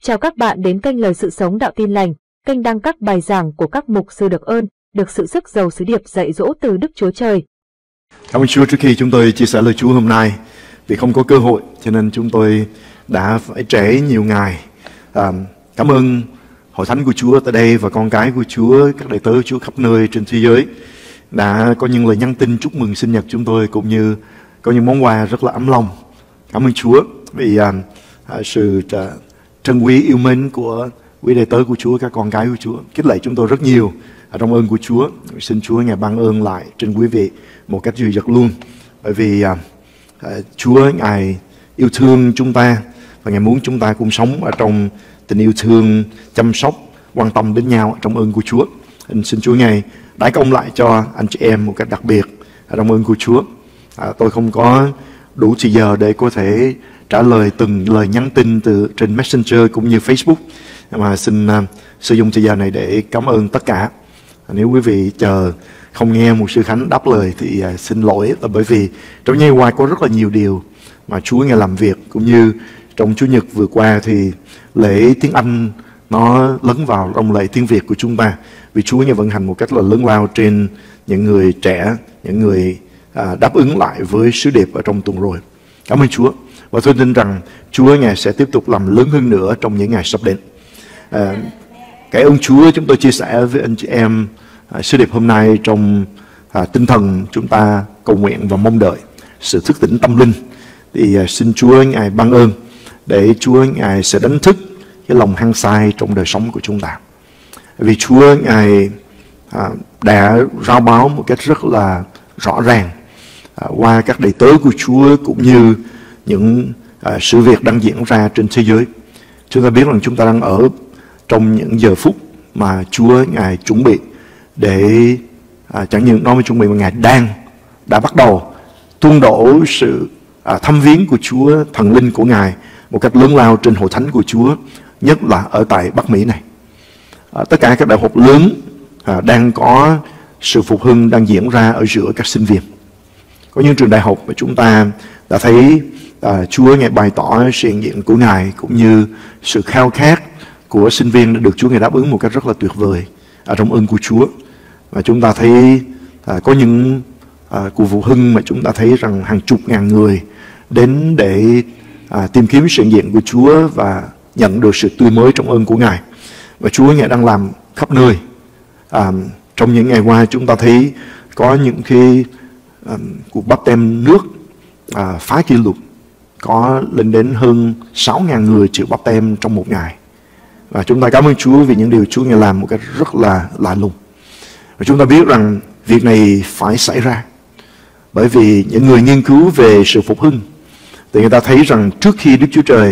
Chào các bạn đến kênh Lời Sự Sống Đạo Tin Lành, kênh đăng các bài giảng của các mục sư được ơn, được sự sức giàu sứ điệp dạy dỗ từ Đức Chúa Trời. Cảm ơn Chúa. Trước khi chúng tôi chia sẻ lời Chúa hôm nay, vì không có cơ hội cho nên chúng tôi đã phải trễ nhiều ngày. Cảm ơn Hội Thánh của Chúa tại đây và con cái của Chúa, các đệ tớ của Chúa khắp nơi trên thế giới đã có những lời nhắn tin chúc mừng sinh nhật chúng tôi, cũng như có những món quà rất là ấm lòng. Cảm ơn Chúa vì sự trân quý yêu mến của quý đệ tớ của Chúa, các con cái của Chúa khích lệ chúng tôi rất nhiều trong ơn của Chúa. Xin Chúa Ngài ban ơn lại trên quý vị một cách dư dật luôn, bởi vì Chúa Ngài yêu thương chúng ta và Ngài muốn chúng ta cùng sống ở trong tình yêu thương, chăm sóc, quan tâm đến nhau trong ơn của Chúa. Xin Chúa Ngài đãi công lại cho anh chị em một cách đặc biệt trong ơn của Chúa. Tôi không có đủ thời giờ để có thể trả lời từng lời nhắn tin từ trên Messenger cũng như Facebook, mà xin sử dụng thời giờ này để cảm ơn tất cả. Nếu quý vị chờ không nghe một sư Khánh đáp lời thì xin lỗi, là bởi vì trong ngày qua có rất là nhiều điều mà Chúa Ngài làm việc, cũng như trong Chủ nhật vừa qua thì lễ tiếng Anh nó lấn vào trong lễ tiếng Việt của chúng ta, vì Chúa Ngài vận hành một cách là lớn lao trên những người trẻ, những người đáp ứng lại với sứ điệp ở trong tuần rồi. Cảm ơn Chúa, và tôi tin rằng Chúa Ngài sẽ tiếp tục làm lớn hơn nữa trong những ngày sắp đến. Cảm ơn Chúa. Chúng tôi chia sẻ với anh chị em sứ điệp hôm nay trong tinh thần chúng ta cầu nguyện và mong đợi sự thức tỉnh tâm linh. Thì xin Chúa Ngài ban ơn để Chúa Ngài sẽ đánh thức cái lòng hăng say trong đời sống của chúng ta, vì Chúa Ngài đã rao báo một cách rất là rõ ràng qua các đầy tớ của Chúa, cũng như những sự việc đang diễn ra trên thế giới. Chúng ta biết rằng chúng ta đang ở trong những giờ phút mà Chúa Ngài chuẩn bị để chẳng những nói với chuẩn bị mà Ngài đã bắt đầu tuôn đổ sự thăm viếng của Chúa, thần linh của Ngài một cách lớn lao trên hội thánh của Chúa, nhất là ở tại Bắc Mỹ này. Tất cả các đại học lớn đang có sự phục hưng đang diễn ra ở giữa các sinh viên. Có những trường đại học mà chúng ta đã thấy Chúa Ngài bày tỏ sự hiện diện của Ngài, cũng như sự khao khát của sinh viên đã được Chúa Ngài đáp ứng một cách rất là tuyệt vời trong ơn của Chúa. Và chúng ta thấy có những cuộc phục hưng mà chúng ta thấy rằng hàng chục ngàn người đến để tìm kiếm sự hiện diện của Chúa và nhận được sự tươi mới trong ơn của Ngài. Và Chúa Ngài đang làm khắp nơi. Trong những ngày qua chúng ta thấy có những cái cuộc báp têm nước phá kỷ lục, có lên đến hơn 6.000 người chịu báp têm trong một ngày. Và chúng ta cảm ơn Chúa vì những điều Chúa Ngài làm một cách rất là lạ lùng. Và chúng ta biết rằng việc này phải xảy ra, bởi vì những người nghiên cứu về sự phục hưng thì người ta thấy rằng trước khi Đức Chúa Trời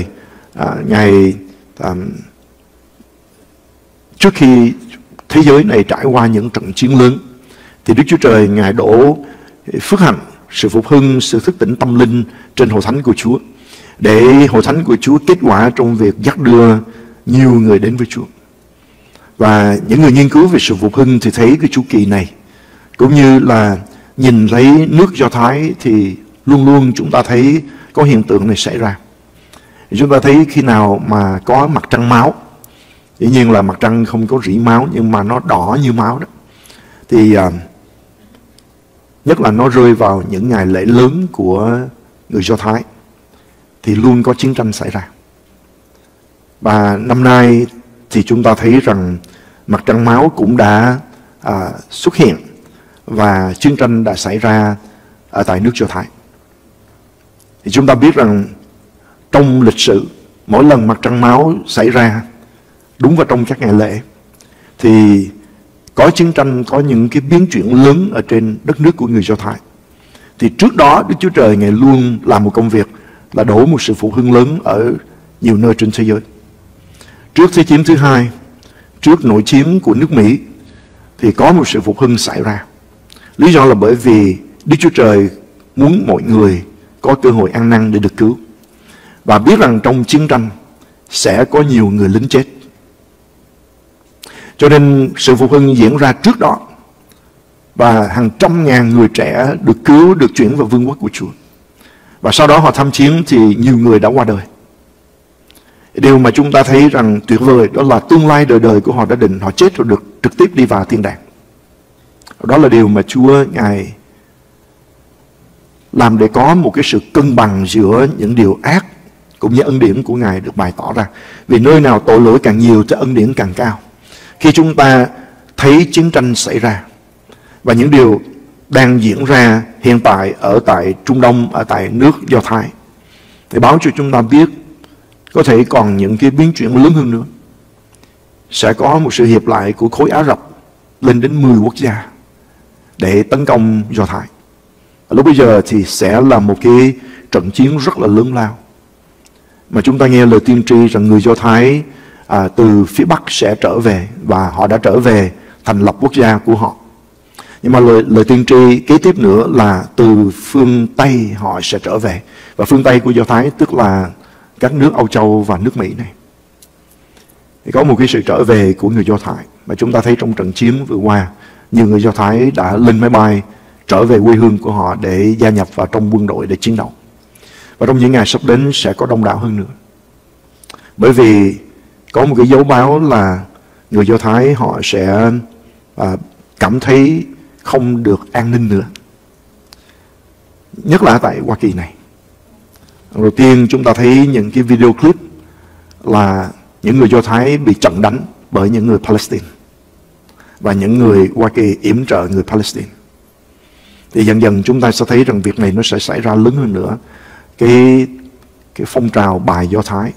trước khi thế giới này trải qua những trận chiến lớn, thì Đức Chúa Trời Ngài đổ phước hạnh, sự phục hưng, sự thức tỉnh tâm linh trên hội thánh của Chúa, để hội thánh của Chúa kết quả trong việc dắt đưa nhiều người đến với Chúa. Và những người nghiên cứu về sự phục hưng thì thấy cái chu kỳ này, cũng như là nhìn thấy nước Do Thái, thì luôn luôn chúng ta thấy có hiện tượng này xảy ra. Chúng ta thấy khi nào mà có mặt trăng máu, dĩ nhiên là mặt trăng không có rỉ máu nhưng mà nó đỏ như máu đó, thì nhất là nó rơi vào những ngày lễ lớn của người Do Thái, thì luôn có chiến tranh xảy ra. Và năm nay thì chúng ta thấy rằng mặt trăng máu cũng đã xuất hiện, và chiến tranh đã xảy ra ở tại nước Do Thái. Thì chúng ta biết rằng trong lịch sử, mỗi lần mặt trăng máu xảy ra đúng vào trong các ngày lễ thì có chiến tranh, có những cái biến chuyển lớn ở trên đất nước của người Do Thái. Thì trước đó Đức Chúa Trời Ngài luôn làm một công việc là đổ một sự phục hưng lớn ở nhiều nơi trên thế giới. Trước Thế chiến thứ hai, trước nội chiến của nước Mỹ, thì có một sự phục hưng xảy ra. Lý do là bởi vì Đức Chúa Trời muốn mọi người có cơ hội ăn năn để được cứu, và biết rằng trong chiến tranh sẽ có nhiều người lính chết. Cho nên sự phục hưng diễn ra trước đó, và hàng trăm ngàn người trẻ được cứu, được chuyển vào vương quốc của Chúa. Và sau đó họ tham chiến thì nhiều người đã qua đời. Điều mà chúng ta thấy rằng tuyệt vời đó là tương lai đời đời của họ đã định, họ chết rồi được trực tiếp đi vào thiên đàng. Đó là điều mà Chúa Ngài làm để có một cái sự cân bằng giữa những điều ác cũng như ân điển của Ngài được bày tỏ ra. Vì nơi nào tội lỗi càng nhiều thì ân điển càng cao. Khi chúng ta thấy chiến tranh xảy ra và những điều đang diễn ra hiện tại ở tại Trung Đông, ở tại nước Do Thái, thì báo cho chúng ta biết có thể còn những cái biến chuyển lớn hơn nữa. Sẽ có một sự hiệp lại của khối Ả Rập lên đến 10 quốc gia để tấn công Do Thái. Lúc bây giờ thì sẽ là một cái trận chiến rất là lớn lao. Mà chúng ta nghe lời tiên tri rằng người Do Thái từ phía Bắc sẽ trở về, và họ đã trở về thành lập quốc gia của họ. Nhưng mà lời tiên tri kế tiếp nữa là từ phương Tây họ sẽ trở về. Và phương Tây của Do Thái tức là các nước Âu Châu và nước Mỹ này. Thì có một cái sự trở về của người Do Thái mà chúng ta thấy trong trận chiến vừa qua. Nhiều người Do Thái đã lên máy bay trở về quê hương của họ để gia nhập vào trong quân đội để chiến đấu. Và trong những ngày sắp đến sẽ có đông đảo hơn nữa. Bởi vì có một cái dấu báo là người Do Thái họ sẽ cảm thấy không được an ninh nữa. Nhất là tại Hoa Kỳ này. Đầu tiên chúng ta thấy những cái video clip là những người Do Thái bị chặn đánh bởi những người Palestine. Và những người Hoa Kỳ yểm trợ người Palestine. Thì dần dần chúng ta sẽ thấy rằng việc này nó sẽ xảy ra lớn hơn nữa. Cái phong trào bài Do Thái.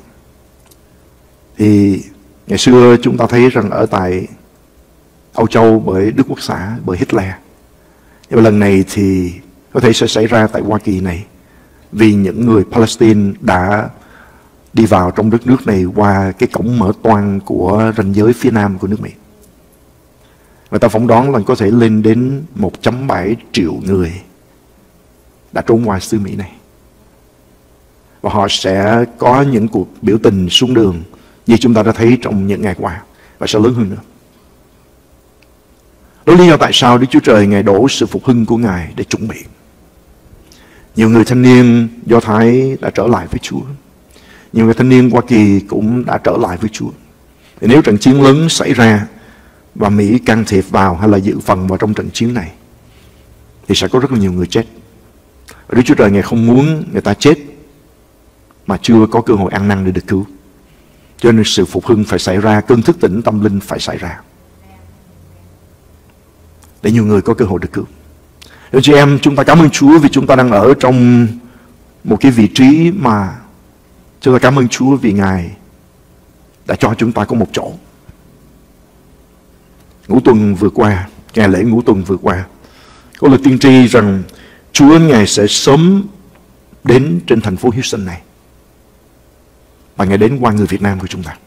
Thì ngày xưa chúng ta thấy rằng ở tại Âu Châu bởi Đức Quốc xã, bởi Hitler. Nhưng mà lần này thì có thể sẽ xảy ra tại Hoa Kỳ này. Vì những người Palestine đã đi vào trong đất nước này qua cái cổng mở toang của ranh giới phía nam của nước Mỹ. Người ta phỏng đoán là có thể lên đến 1.7 triệu người đã trốn ngoài xứ Mỹ này. Và họ sẽ có những cuộc biểu tình xuống đường như chúng ta đã thấy trong những ngày qua, và sẽ lớn hơn nữa. Đó là lý do tại sao Đức Chúa Trời Ngài đổ sự phục hưng của Ngài để chuẩn bị. Nhiều người thanh niên Do Thái đã trở lại với Chúa. Nhiều người thanh niên Hoa Kỳ cũng đã trở lại với Chúa. Thì nếu trận chiến lớn xảy ra và Mỹ can thiệp vào hay là dự phần vào trong trận chiến này, thì sẽ có rất là nhiều người chết. Và Đức Chúa Trời Ngài không muốn người ta chết mà chưa có cơ hội ăn năn để được cứu. Cho nên sự phục hưng phải xảy ra, cơn thức tỉnh tâm linh phải xảy ra, để nhiều người có cơ hội được cứu. Anh chị em, chúng ta cảm ơn Chúa vì chúng ta đang ở trong một cái vị trí mà chúng ta cảm ơn Chúa vì Ngài đã cho chúng ta có một chỗ. Ngũ tuần vừa qua, ngày lễ Ngũ tuần vừa qua, có lời tiên tri rằng Chúa Ngài sẽ sớm đến trên thành phố Houston này, và Ngài đến qua người Việt Nam của chúng ta.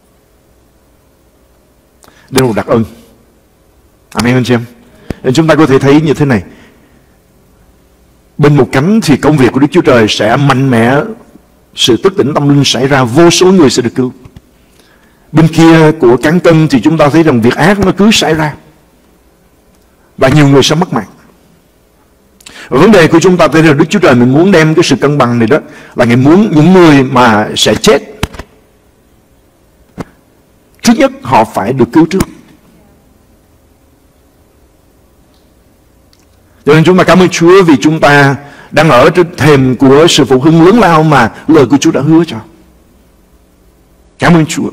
Đây là một đặc ân. Amen anh chị em. Nên chúng ta có thể thấy như thế này. Bên một cánh thì công việc của Đức Chúa Trời sẽ mạnh mẽ, sự thức tỉnh tâm linh xảy ra, vô số người sẽ được cứu. Bên kia của cán cân thì chúng ta thấy rằng việc ác nó cứ xảy ra, và nhiều người sẽ mất mạng. Và vấn đề của chúng ta thấy là Đức Chúa Trời mình muốn đem cái sự cân bằng này đó, là Ngài muốn những người mà sẽ chết, trước nhất họ phải được cứu trước. Cho nên chúng ta cảm ơn Chúa vì chúng ta đang ở trên thềm của sự phục hưng lớn lao mà lời của Chúa đã hứa cho. Cảm ơn Chúa.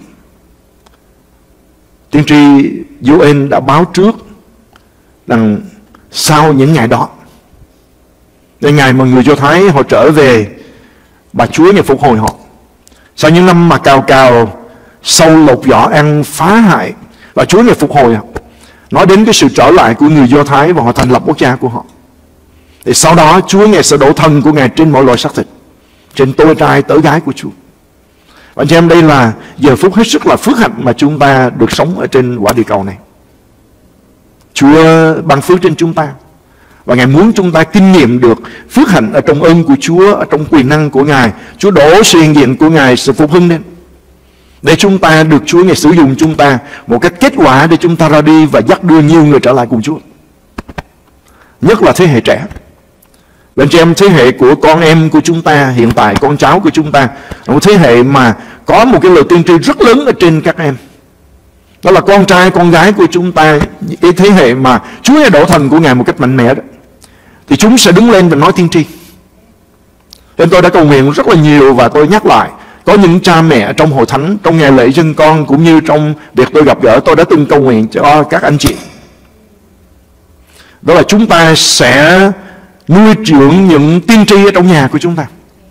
Tiên tri Joel đã báo trước rằng sau những ngày đó, đến ngày mà người Do Thái họ trở về và Chúa Ngài phục hồi họ, sau những năm mà cào cào sâu lột vỏ ăn phá hại, và Chúa Ngài phục hồi họ, nói đến cái sự trở lại của người Do Thái và họ thành lập quốc gia của họ. Thì sau đó Chúa Ngài sẽ đổ thần của Ngài trên mọi loài xác thịt, trên tôi trai tớ gái của Chúa. Và anh chị em, đây là giờ phút hết sức là phước hạnh mà chúng ta được sống ở trên quả địa cầu này. Chúa ban phước trên chúng ta, và Ngài muốn chúng ta kinh nghiệm được phước hạnh ở trong ơn của Chúa, ở trong quyền năng của Ngài. Chúa đổ sự hiện diện của Ngài, sự phục hưng lên, để chúng ta được Chúa Ngài sử dụng chúng ta một cách kết quả để chúng ta ra đi và dắt đưa nhiều người trở lại cùng Chúa. Nhất là thế hệ trẻ. Anh chị em, thế hệ của con em của chúng ta, hiện tại con cháu của chúng ta là một thế hệ mà có một cái lời tiên tri rất lớn ở trên các em. Đó là con trai, con gái của chúng ta, cái thế hệ mà Chúa Ngài đổ thần của Ngài một cách mạnh mẽ đó, thì chúng sẽ đứng lên và nói tiên tri. Nên tôi đã cầu nguyện rất là nhiều, và tôi nhắc lại, có những cha mẹ trong hội thánh, trong ngày lễ dân con, cũng như trong việc tôi gặp gỡ, tôi đã từng cầu nguyện cho các anh chị. Đó là chúng ta sẽ nuôi dưỡng những tiên tri ở trong nhà của chúng ta.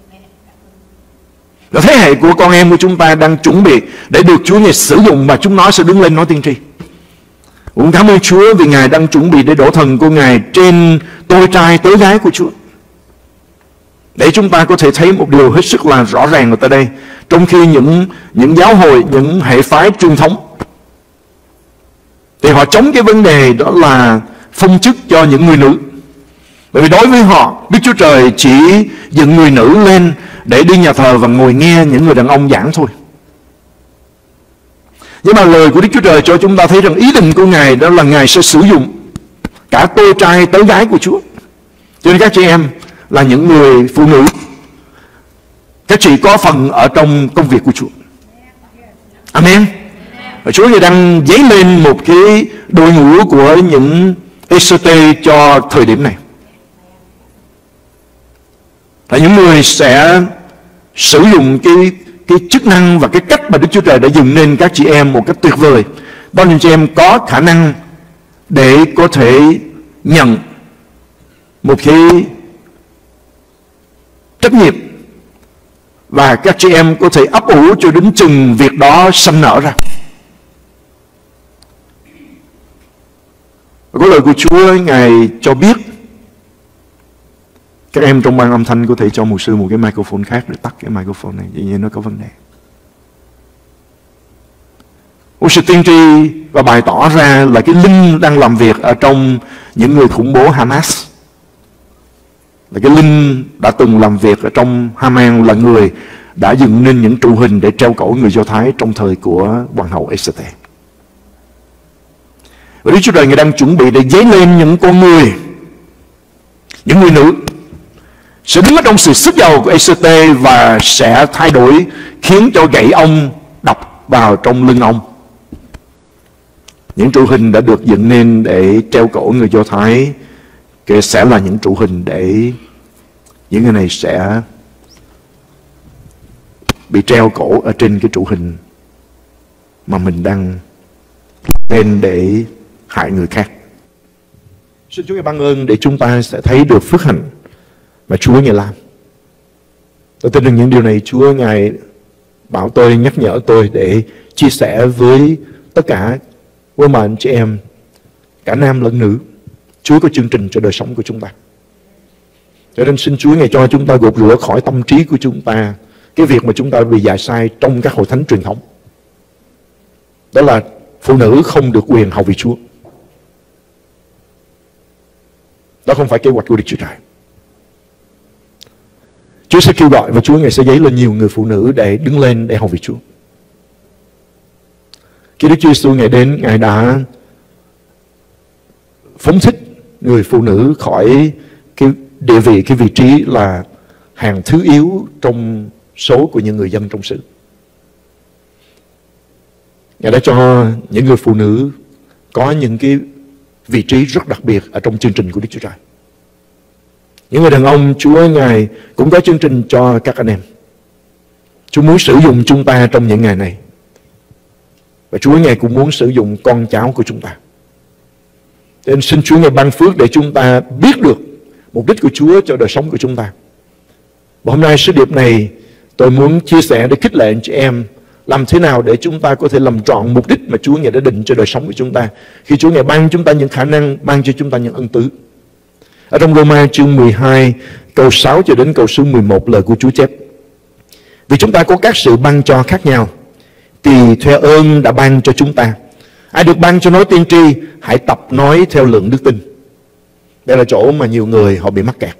Và thế hệ của con em của chúng ta đang chuẩn bị để được Chúa Ngài sử dụng, và chúng nó sẽ đứng lên nói tiên tri. Cũng cảm ơn Chúa vì Ngài đang chuẩn bị để đổ thần của Ngài trên tôi trai tớ gái của Chúa. Để chúng ta có thể thấy một điều hết sức là rõ ràng ở tại đây. Trong khi những giáo hội, những hệ phái truyền thống, thì họ chống cái vấn đề đó là phong chức cho những người nữ. Bởi vì đối với họ, Đức Chúa Trời chỉ dựng người nữ lên để đi nhà thờ và ngồi nghe những người đàn ông giảng thôi. Nhưng mà lời của Đức Chúa Trời cho chúng ta thấy rằng ý định của Ngài đó là Ngài sẽ sử dụng cả tôi trai tớ gái của Chúa. Cho nên các chị em là những người phụ nữ, các chị có phần ở trong công việc của Chúa. Amen. Và Chúa Ngài đang dấy lên một cái đội ngũ của những ECT cho thời điểm này. Là những người sẽ sử dụng cái chức năng và cái cách mà Đức Chúa Trời đã dựng nên các chị em một cách tuyệt vời. Đó là chị em có khả năng để có thể nhận một cái trách nhiệm, và các chị em có thể ấp ủ cho đến chừng việc đó sanh nở ra. Có lời của Chúa Ngài cho biết, các em trong ban âm thanh có thể cho mục sư một cái microphone khác để tắt cái microphone này, vì như nó có vấn đề. Một sự tiên tri và bày tỏ ra là cái linh đang làm việc ở trong những người khủng bố Hamas. Là cái linh đã từng làm việc ở trong Haman, là người đã dựng nên những trụ hình để treo cổ người Do Thái trong thời của hoàng hậu Esther. Và Đức Chúa Trời Ngài đang chuẩn bị để dấy lên những con người, những người nữ sẽ đứng ở trong sự sức giàu của Esther và sẽ thay đổi, khiến cho gậy ông đập vào trong lưng ông. Những trụ hình đã được dựng nên để treo cổ người Do Thái sẽ là những trụ hình để những người này sẽ bị treo cổ ở trên cái trụ hình mà mình đang lên để hại người khác. Xin Chúa Ngài ban ơn để chúng ta sẽ thấy được phước hạnh mà Chúa Ngài làm. Tôi tin rằng những điều này Chúa Ngài bảo tôi, nhắc nhở tôi để chia sẻ với tất cả quý mà anh chị em, cả nam lẫn nữ. Chúa có chương trình cho đời sống của chúng ta. Cho nên xin Chúa Ngài cho chúng ta gột rửa khỏi tâm trí của chúng ta cái việc mà chúng ta bị dạy sai trong các hội thánh truyền thống. Đó là phụ nữ không được quyền hầu vị Chúa. Đó không phải kế hoạch của Đức Chúa Trời. Chúa sẽ kêu gọi và Chúa Ngài sẽ dấy lên nhiều người phụ nữ để đứng lên để hầu vị Chúa. Khi Đức Chúa Giêsu Ngài đến, Ngài đã phóng thích người phụ nữ khỏi cái địa vị, cái vị trí là hàng thứ yếu trong số của những người dân trong xứ. Ngài đã cho những người phụ nữ có những cái vị trí rất đặc biệt ở trong chương trình của Đức Chúa Trời. Những người đàn ông, Chúa Ngài cũng có chương trình cho các anh em. Chúa muốn sử dụng chúng ta trong những ngày này. Và Chúa Ngài cũng muốn sử dụng con cháu của chúng ta. Nên xin Chúa Ngài ban phước để chúng ta biết được mục đích của Chúa cho đời sống của chúng ta. Và hôm nay sứ điệp này tôi muốn chia sẻ để khích lệ anh chị em làm thế nào để chúng ta có thể làm trọn mục đích mà Chúa Ngài đã định cho đời sống của chúng ta. Khi Chúa Ngài ban chúng ta những khả năng, ban cho chúng ta những ân tứ. Ở trong Roma chương 12 câu 6 cho đến câu số 11 lời của Chúa chép: vì chúng ta có các sự ban cho khác nhau, tùy theo ơn đã ban cho chúng ta. Ai được ban cho nói tiên tri, hãy tập nói theo lượng đức tin. Đây là chỗ mà nhiều người họ bị mắc kẹt.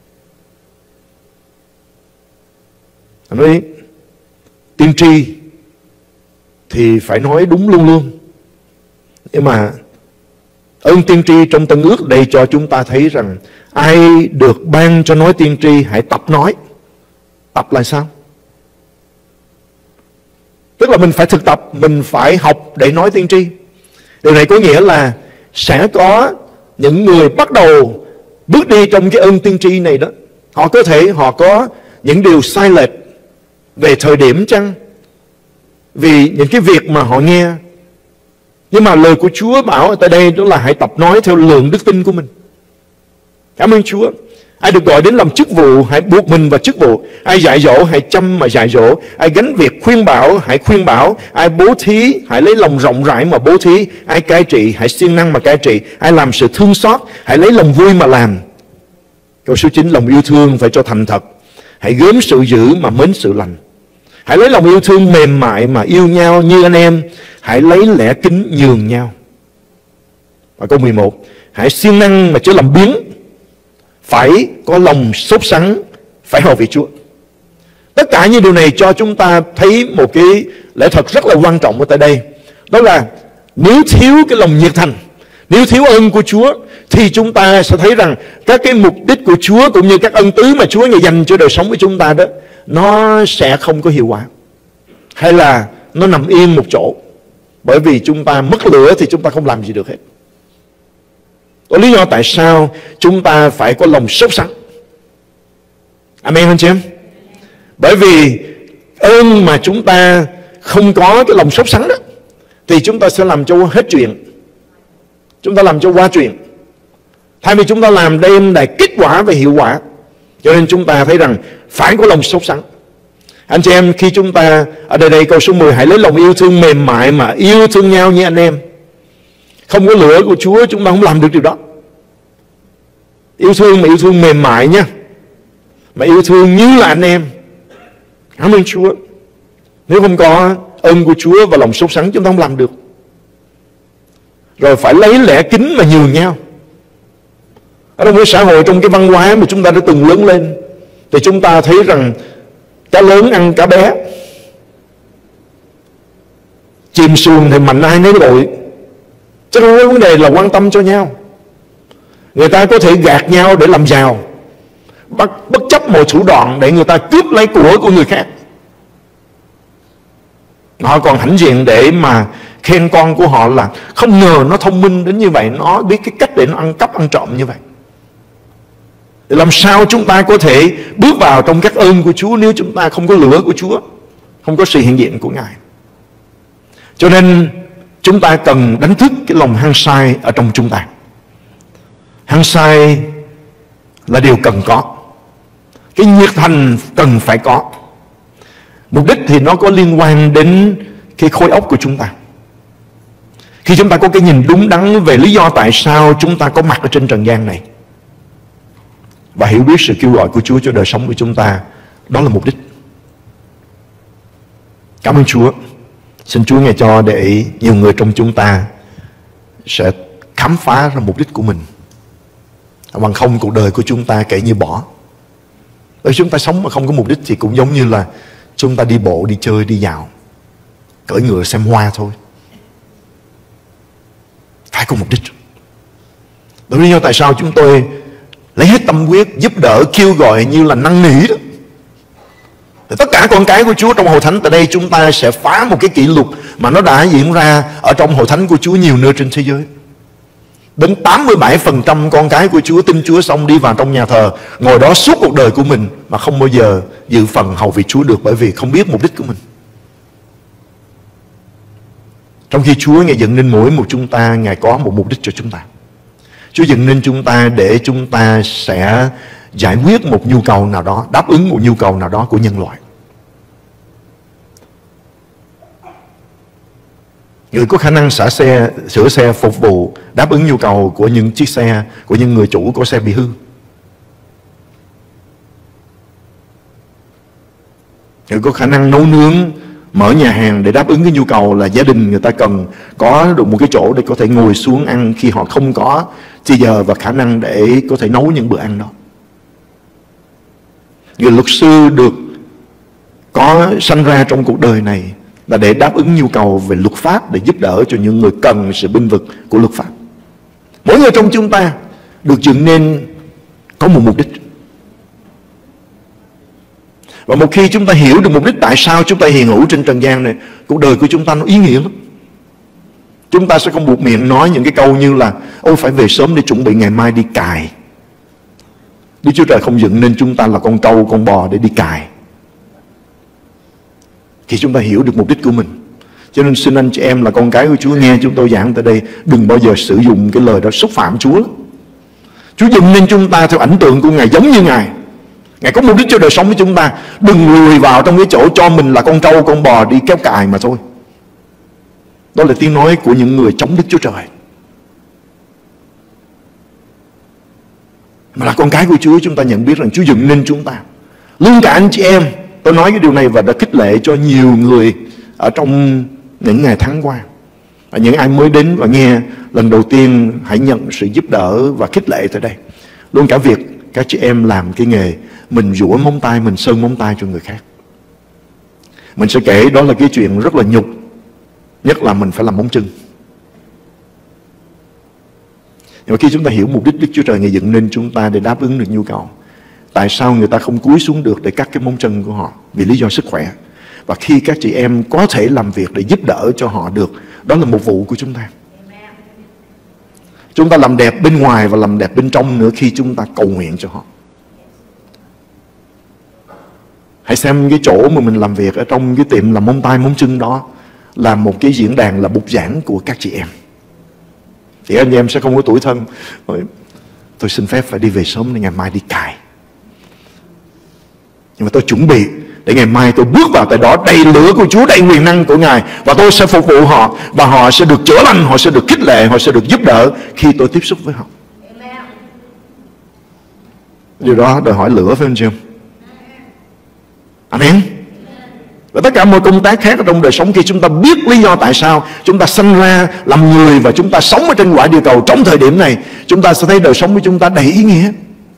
Họ nói tiên tri thì phải nói đúng luôn luôn. Nhưng mà Ơn tiên tri trong Tân Ước đây cho chúng ta thấy rằng ai được ban cho nói tiên tri hãy tập nói. Tập là sao? Tức là mình phải thực tập, mình phải học để nói tiên tri. Điều này có nghĩa là sẽ có những người bắt đầu bước đi trong cái ơn tiên tri này đó. Họ có thể họ có những điều sai lệch về thời điểm chăng, vì những cái việc mà họ nghe. Nhưng mà lời của Chúa bảo ở tại đây đó là hãy tập nói theo lượng đức tin của mình. Cảm ơn Chúa. Ai được gọi đến làm chức vụ hãy buộc mình vào chức vụ. Ai dạy dỗ hãy chăm mà dạy dỗ. Ai gánh việc khuyên bảo hãy khuyên bảo. Ai bố thí hãy lấy lòng rộng rãi mà bố thí. Ai cai trị hãy siêng năng mà cai trị. Ai làm sự thương xót hãy lấy lòng vui mà làm. Câu số 9, lòng yêu thương phải cho thành thật. Hãy gớm sự dữ mà mến sự lành. Hãy lấy lòng yêu thương mềm mại mà yêu nhau như anh em. Hãy lấy lẽ kính nhường nhau. Và câu 11, hãy siêng năng mà chớ làm biếng. Phải có lòng sốt sắng, phải hầu việc Chúa. Tất cả những điều này cho chúng ta thấy một cái lẽ thật rất là quan trọng ở tại đây. Đó là nếu thiếu cái lòng nhiệt thành, nếu thiếu ơn của Chúa, thì chúng ta sẽ thấy rằng các cái mục đích của Chúa cũng như các ân tứ mà Chúa Ngài dành cho đời sống của chúng ta đó, nó sẽ không có hiệu quả. Hay là nó nằm yên một chỗ. Bởi vì chúng ta mất lửa thì chúng ta không làm gì được hết. Có lý do tại sao chúng ta phải có lòng sốt sắng. Amen anh chị em? Bởi vì ơn mà chúng ta không có cái lòng sốt sắng đó, thì chúng ta sẽ làm cho hết chuyện. Chúng ta làm cho qua chuyện. Thay vì chúng ta làm đem lại kết quả và hiệu quả. Cho nên chúng ta thấy rằng phải có lòng sốt sắng. Anh chị em, khi chúng ta ở đây câu số 10, hãy lấy lòng yêu thương mềm mại mà yêu thương nhau như anh em. Không có lửa của Chúa chúng ta không làm được điều đó. Yêu thương mà yêu thương mềm mại nha, mà yêu thương như là anh em. Cảm ơn Chúa. Nếu không có ơn của Chúa và lòng sốt sắng chúng ta không làm được. Rồi phải lấy lẽ kính mà nhường nhau. Ở trong cái xã hội, trong cái văn hóa mà chúng ta đã từng lớn lên, thì chúng ta thấy rằng cá lớn ăn cá bé, chìm xuồng thì mạnh ai nấy đội. Chứ không có vấn đề là quan tâm cho nhau. Người ta có thể gạt nhau để làm giàu, bất chấp mọi thủ đoạn để người ta cướp lấy của người khác. Họ còn hãnh diện để mà khen con của họ là không ngờ nó thông minh đến như vậy, nó biết cái cách để nó ăn cắp ăn trộm như vậy. Để làm sao chúng ta có thể bước vào trong các ơn của Chúa nếu chúng ta không có lửa của Chúa, không có sự hiện diện của Ngài. Cho nên chúng ta cần đánh thức cái lòng hăng say ở trong chúng ta. Hăng say là điều cần có. Cái nhiệt thành cần phải có. Mục đích thì nó có liên quan đến cái khối óc của chúng ta. Khi chúng ta có cái nhìn đúng đắn về lý do tại sao chúng ta có mặt ở trên trần gian này, và hiểu biết sự kêu gọi của Chúa cho đời sống của chúng ta, đó là mục đích. Cảm ơn Chúa. Xin Chúa Ngài cho để nhiều người trong chúng ta sẽ khám phá ra mục đích của mình. Bằng không cuộc đời của chúng ta kể như bỏ. Bởi chúng ta sống mà không có mục đích thì cũng giống như là chúng ta đi bộ, đi chơi, đi dạo, cưỡi ngựa xem hoa thôi. Phải có mục đích. Đó là lý do tại sao chúng tôi lấy hết tâm huyết, giúp đỡ, kêu gọi như là năn nỉ đó. Thì tất cả con cái của Chúa trong hội thánh tại đây, chúng ta sẽ phá một cái kỷ lục mà nó đã diễn ra ở trong hội thánh của Chúa nhiều nơi trên thế giới. Đến 87% con cái của Chúa tin Chúa xong đi vào trong nhà thờ, ngồi đó suốt cuộc đời của mình mà không bao giờ dự phần hầu việc Chúa được, bởi vì không biết mục đích của mình. Trong khi Chúa Ngài dựng nên mỗi một chúng ta, Ngài có một mục đích cho chúng ta. Chúa dựng nên chúng ta để chúng ta sẽ giải quyết một nhu cầu nào đó, đáp ứng một nhu cầu nào đó của nhân loại. Người có khả năng sửa xe phục vụ đáp ứng nhu cầu của những chiếc xe, của những người chủ của xe bị hư. Người có khả năng nấu nướng, mở nhà hàng để đáp ứng cái nhu cầu là gia đình người ta cần có được một cái chỗ để có thể ngồi xuống ăn khi họ không có thì giờ và khả năng để có thể nấu những bữa ăn đó. Người luật sư được có sanh ra trong cuộc đời này là để đáp ứng nhu cầu về luật pháp, để giúp đỡ cho những người cần sự bênh vực của luật pháp. Mỗi người trong chúng ta được dựng nên có một mục đích. Và một khi chúng ta hiểu được mục đích tại sao chúng ta hiện hữu trên trần gian này, cuộc đời của chúng ta nó ý nghĩa lắm. Chúng ta sẽ không buộc miệng nói những cái câu như là ôi phải về sớm để chuẩn bị ngày mai đi cài. Đức Chúa Trời không dựng nên chúng ta là con trâu, con bò để đi cài. Khi chúng ta hiểu được mục đích của mình. Cho nên xin anh chị em là con cái của Chúa nghe chúng tôi giảng tại đây, đừng bao giờ sử dụng cái lời đó xúc phạm Chúa lắm. Chúa dựng nên chúng ta theo ảnh tượng của Ngài, giống như Ngài. Ngài có mục đích cho đời sống của chúng ta. Đừng lùi vào trong cái chỗ cho mình là con trâu, con bò đi kéo cài mà thôi. Đó là tiếng nói của những người chống Đức Chúa Trời. Mà là con cái của Chúa, chúng ta nhận biết rằng Chúa dựng nên chúng ta. Luôn cả anh chị em, tôi nói cái điều này và đã khích lệ cho nhiều người ở trong những ngày tháng qua. Và những ai mới đến và nghe lần đầu tiên, hãy nhận sự giúp đỡ và khích lệ tới đây. Luôn cả việc các chị em làm cái nghề mình rũa móng tay, mình sơn móng tay cho người khác. Mình sẽ kể đó là cái chuyện rất là nhục, nhất là mình phải làm móng chân. Nhưng mà khi chúng ta hiểu mục đích Đức Chúa Trời Ngài dựng nên chúng ta để đáp ứng được nhu cầu, tại sao người ta không cúi xuống được để cắt cái móng chân của họ? Vì lý do sức khỏe. Và khi các chị em có thể làm việc để giúp đỡ cho họ được, đó là một vụ của chúng ta. Chúng ta làm đẹp bên ngoài và làm đẹp bên trong nữa khi chúng ta cầu nguyện cho họ. Hãy xem cái chỗ mà mình làm việc ở trong cái tiệm làm móng tay móng chân đó là một cái diễn đàn, là bục giảng của các chị em. Thì anh em sẽ không có tủi thân. Tôi xin phép phải đi về sớm để ngày mai đi cài. Nhưng mà tôi chuẩn bị để ngày mai tôi bước vào tại đó đầy lửa của Chúa, đầy quyền năng của Ngài, và tôi sẽ phục vụ họ, và họ sẽ được chữa lành, họ sẽ được khích lệ, họ sẽ được giúp đỡ khi tôi tiếp xúc với họ. Điều đó đòi hỏi lửa, phải không chị em? Amen. Và tất cả mọi công tác khác ở trong đời sống, khi chúng ta biết lý do tại sao chúng ta sinh ra làm người và chúng ta sống ở trên quả địa cầu trong thời điểm này, chúng ta sẽ thấy đời sống của chúng ta đầy ý nghĩa.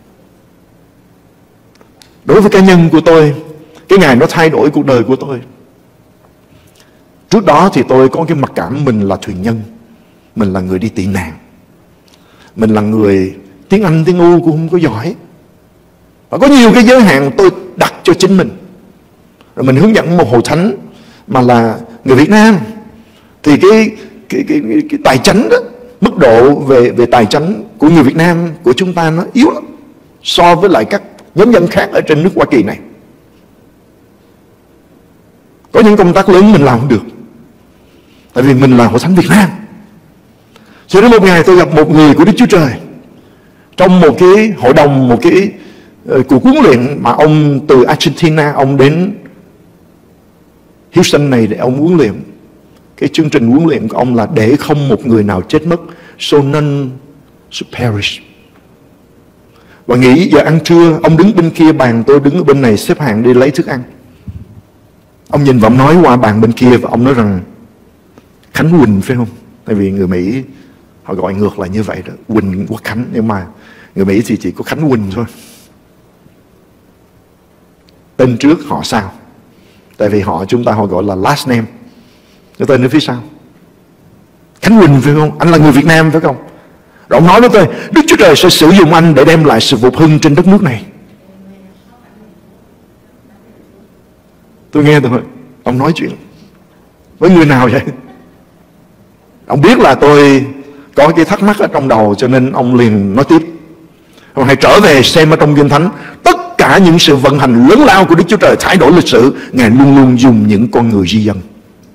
Đối với cá nhân của tôi, cái ngày nó thay đổi cuộc đời của tôi. Trước đó thì tôi có cái mặc cảm mình là thuyền nhân, mình là người đi tị nạn, mình là người tiếng Anh, tiếng U cũng không có giỏi, và có nhiều cái giới hạn tôi đặt cho chính mình. Rồi mình hướng dẫn một hội thánh mà là người Việt Nam, thì cái tài chánh đó, mức độ về tài chánh của người Việt Nam của chúng ta nó yếu lắm so với lại các nhóm dân khác ở trên nước Hoa Kỳ này. Có những công tác lớn mình làm không được, tại vì mình là hội thánh Việt Nam. Cho đến một ngày tôi gặp một người của Đức Chúa Trời trong một cái hội đồng, một cái cuộc huấn luyện mà ông từ Argentina ông đến Houston này để ông huấn luyện. Cái chương trình huấn luyện của ông là để không một người nào chết mất, so none should perish. Và nghĩ giờ ăn trưa, ông đứng bên kia bàn, tôi đứng ở bên này xếp hàng đi lấy thức ăn. Ông nhìn và ông nói qua bàn bên kia, và ông nói rằng Khánh Quỳnh phải không? Tại vì người Mỹ họ gọi ngược lại như vậy đó, Quỳnh Quốc Khánh, nhưng mà người Mỹ thì chỉ có Khánh Quỳnh thôi. Tên trước họ sao? Tại vì chúng ta gọi là last name, cái tên ở phía sau. Khánh Quỳnh phải không? Anh là người Việt Nam phải không? Rồi ông nói với tôi, Đức Chúa Trời sẽ sử dụng anh để đem lại sự phục hưng trên đất nước này. Tôi nghe thôi, ông nói chuyện với người nào vậy? Ông biết là tôi có cái thắc mắc ở trong đầu, cho nên ông liền nói tiếp. Ông hãy trở về xem ở trong Kinh Thánh, tất cả những sự vận hành lớn lao của Đức Chúa Trời thay đổi lịch sử, Ngài luôn luôn dùng những con người di dân.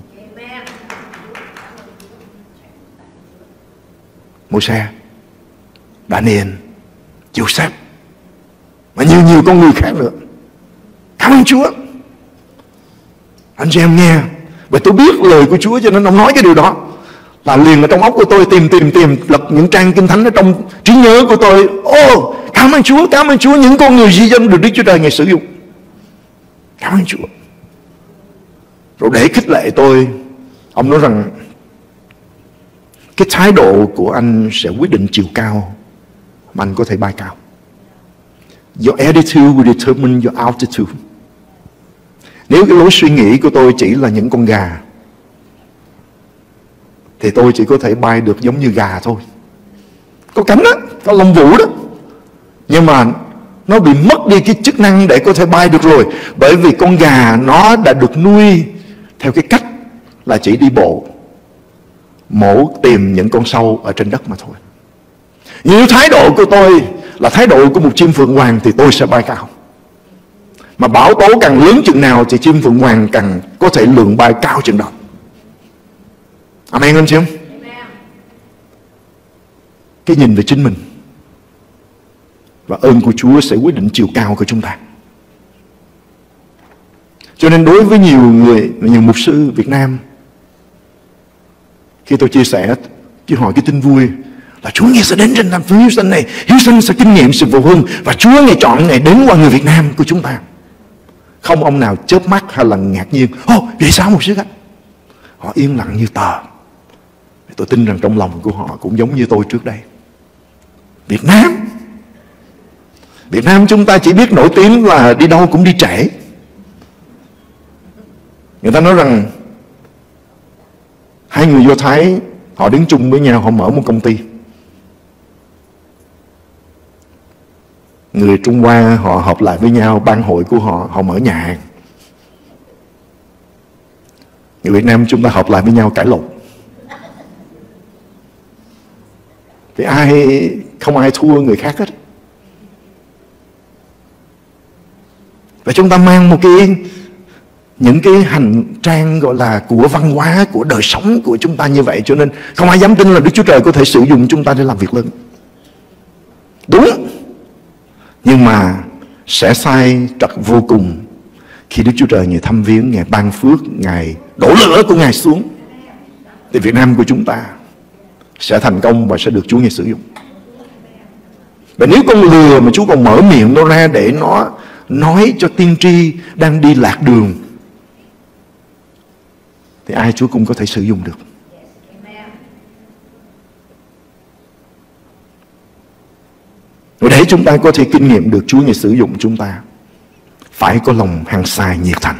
Môi-se, Daniel, Joseph, và nhiều con người khác nữa. Cảm ơn Chúa. Anh chị em nghe, và tôi biết lời của Chúa, cho nên ông nói cái điều đó là liền ở trong óc của tôi tìm lật những trang Kinh Thánh ở trong trí nhớ của tôi. Cảm ơn Chúa, những con người di dân được Đức Chúa Trời Ngài sử dụng. Cảm ơn Chúa. Rồi để khích lệ tôi, ông nói rằng cái thái độ của anh sẽ quyết định chiều cao mà anh có thể bay cao. Your attitude will determine your altitude. Nếu cái lối suy nghĩ của tôi chỉ là những con gà, thì tôi chỉ có thể bay được giống như gà thôi. có cánh đó, có lông vũ đó, nhưng mà nó bị mất đi cái chức năng để có thể bay được rồi. Bởi vì con gà nó đã được nuôi theo cái cách là chỉ đi bộ, mổ tìm những con sâu ở trên đất mà thôi. Như thái độ của tôi là thái độ của một chim phượng hoàng thì tôi sẽ bay cao. Mà bão tố càng lớn chừng nào thì chim phượng hoàng càng có thể lượng bay cao chừng đó. Amen anh chị em? Cái nhìn về chính mình và ơn của Chúa sẽ quyết định chiều cao của chúng ta. Cho nên đối với nhiều mục sư Việt Nam, khi tôi chia sẻ, chứ hỏi cái tin vui là Chúa Ngài sẽ đến trên thành phố Houston này, Houston sẽ kinh nghiệm sự vụ hưng, và Chúa Ngài chọn Ngài đến qua người Việt Nam của chúng ta. Không ông nào chớp mắt hay là ngạc nhiên. Vậy sao một sư khách? Họ yên lặng như tờ. Tôi tin rằng trong lòng của họ cũng giống như tôi trước đây. Việt Nam chúng ta chỉ biết nổi tiếng là đi đâu cũng đi trễ. Người ta nói rằng hai người Do Thái họ đứng chung với nhau, họ mở một công ty. Người Trung Hoa họ hợp lại với nhau, ban hội của họ mở nhà hàng. Người Việt Nam chúng ta hợp lại với nhau cãi lộn. Thì không ai thua người khác hết. Và chúng ta mang những cái hành trang gọi là của văn hóa, của đời sống của chúng ta như vậy. Cho nên không ai dám tin là Đức Chúa Trời có thể sử dụng chúng ta để làm việc lớn. Đúng. Nhưng mà sẽ sai trật vô cùng khi Đức Chúa Trời Ngài thăm viếng, Ngài ban phước, Ngài đổ lửa của Ngài xuống. Thì Việt Nam của chúng ta sẽ thành công và sẽ được Chúa Ngài sử dụng. Và nếu con lừa mà Chúa còn mở miệng nó ra để nó nói cho tiên tri đang đi lạc đường, thì ai Chúa cũng có thể sử dụng được. Và để chúng ta có thể kinh nghiệm được Chúa Ngài sử dụng chúng ta, phải có lòng hăng say nhiệt thành.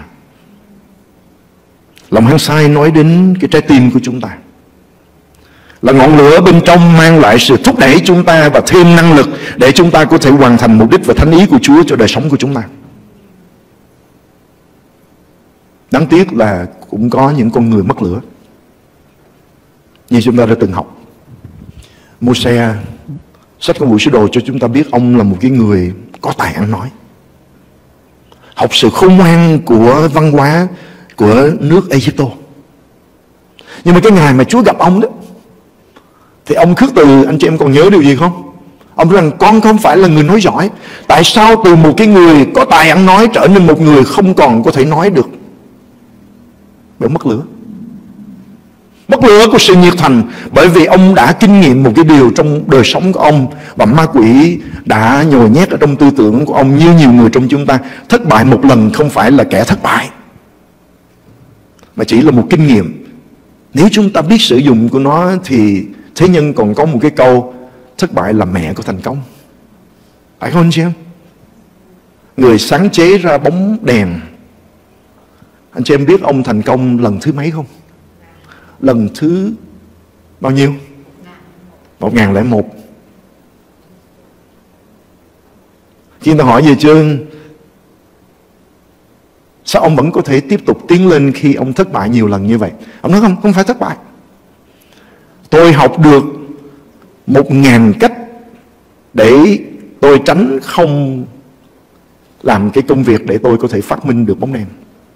Lòng hăng say nói đến cái trái tim của chúng ta, là ngọn lửa bên trong mang lại sự thúc đẩy chúng ta và thêm năng lực để chúng ta có thể hoàn thành mục đích và thánh ý của Chúa cho đời sống của chúng ta. Đáng tiếc là cũng có những con người mất lửa. Như chúng ta đã từng học, Mô-se, sách Công vụ Sứ Đồ cho chúng ta biết ông là một cái người có tài ăn nói, học sự khôn ngoan của văn hóa của nước Ai-Cập. Nhưng mà cái ngày mà Chúa gặp ông đó, thì ông khước từ. Anh chị em còn nhớ điều gì không? Ông nói rằng con không phải là người nói giỏi. Tại sao từ một cái người có tài ăn nói trở nên một người không còn có thể nói được? Bởi mất lửa. Mất lửa của sự nhiệt thành. Bởi vì ông đã kinh nghiệm một cái điều trong đời sống của ông, và ma quỷ đã nhồi nhét ở trong tư tưởng của ông. Như nhiều người trong chúng ta, thất bại một lần không phải là kẻ thất bại, mà chỉ là một kinh nghiệm. Nếu chúng ta biết sử dụng của nó thì thế nhân còn có một cái câu, thất bại là mẹ của thành công. Phải không anh chị em? Người sáng chế ra bóng đèn, anh chị em biết ông thành công lần thứ mấy không? Lần thứ bao nhiêu? 1001. Khi người ta hỏi về chương, sao ông vẫn có thể tiếp tục tiến lên khi ông thất bại nhiều lần như vậy? Ông nói không phải thất bại. Tôi học được 1000 cách để tôi tránh không làm cái công việc để tôi có thể phát minh được bóng đèn.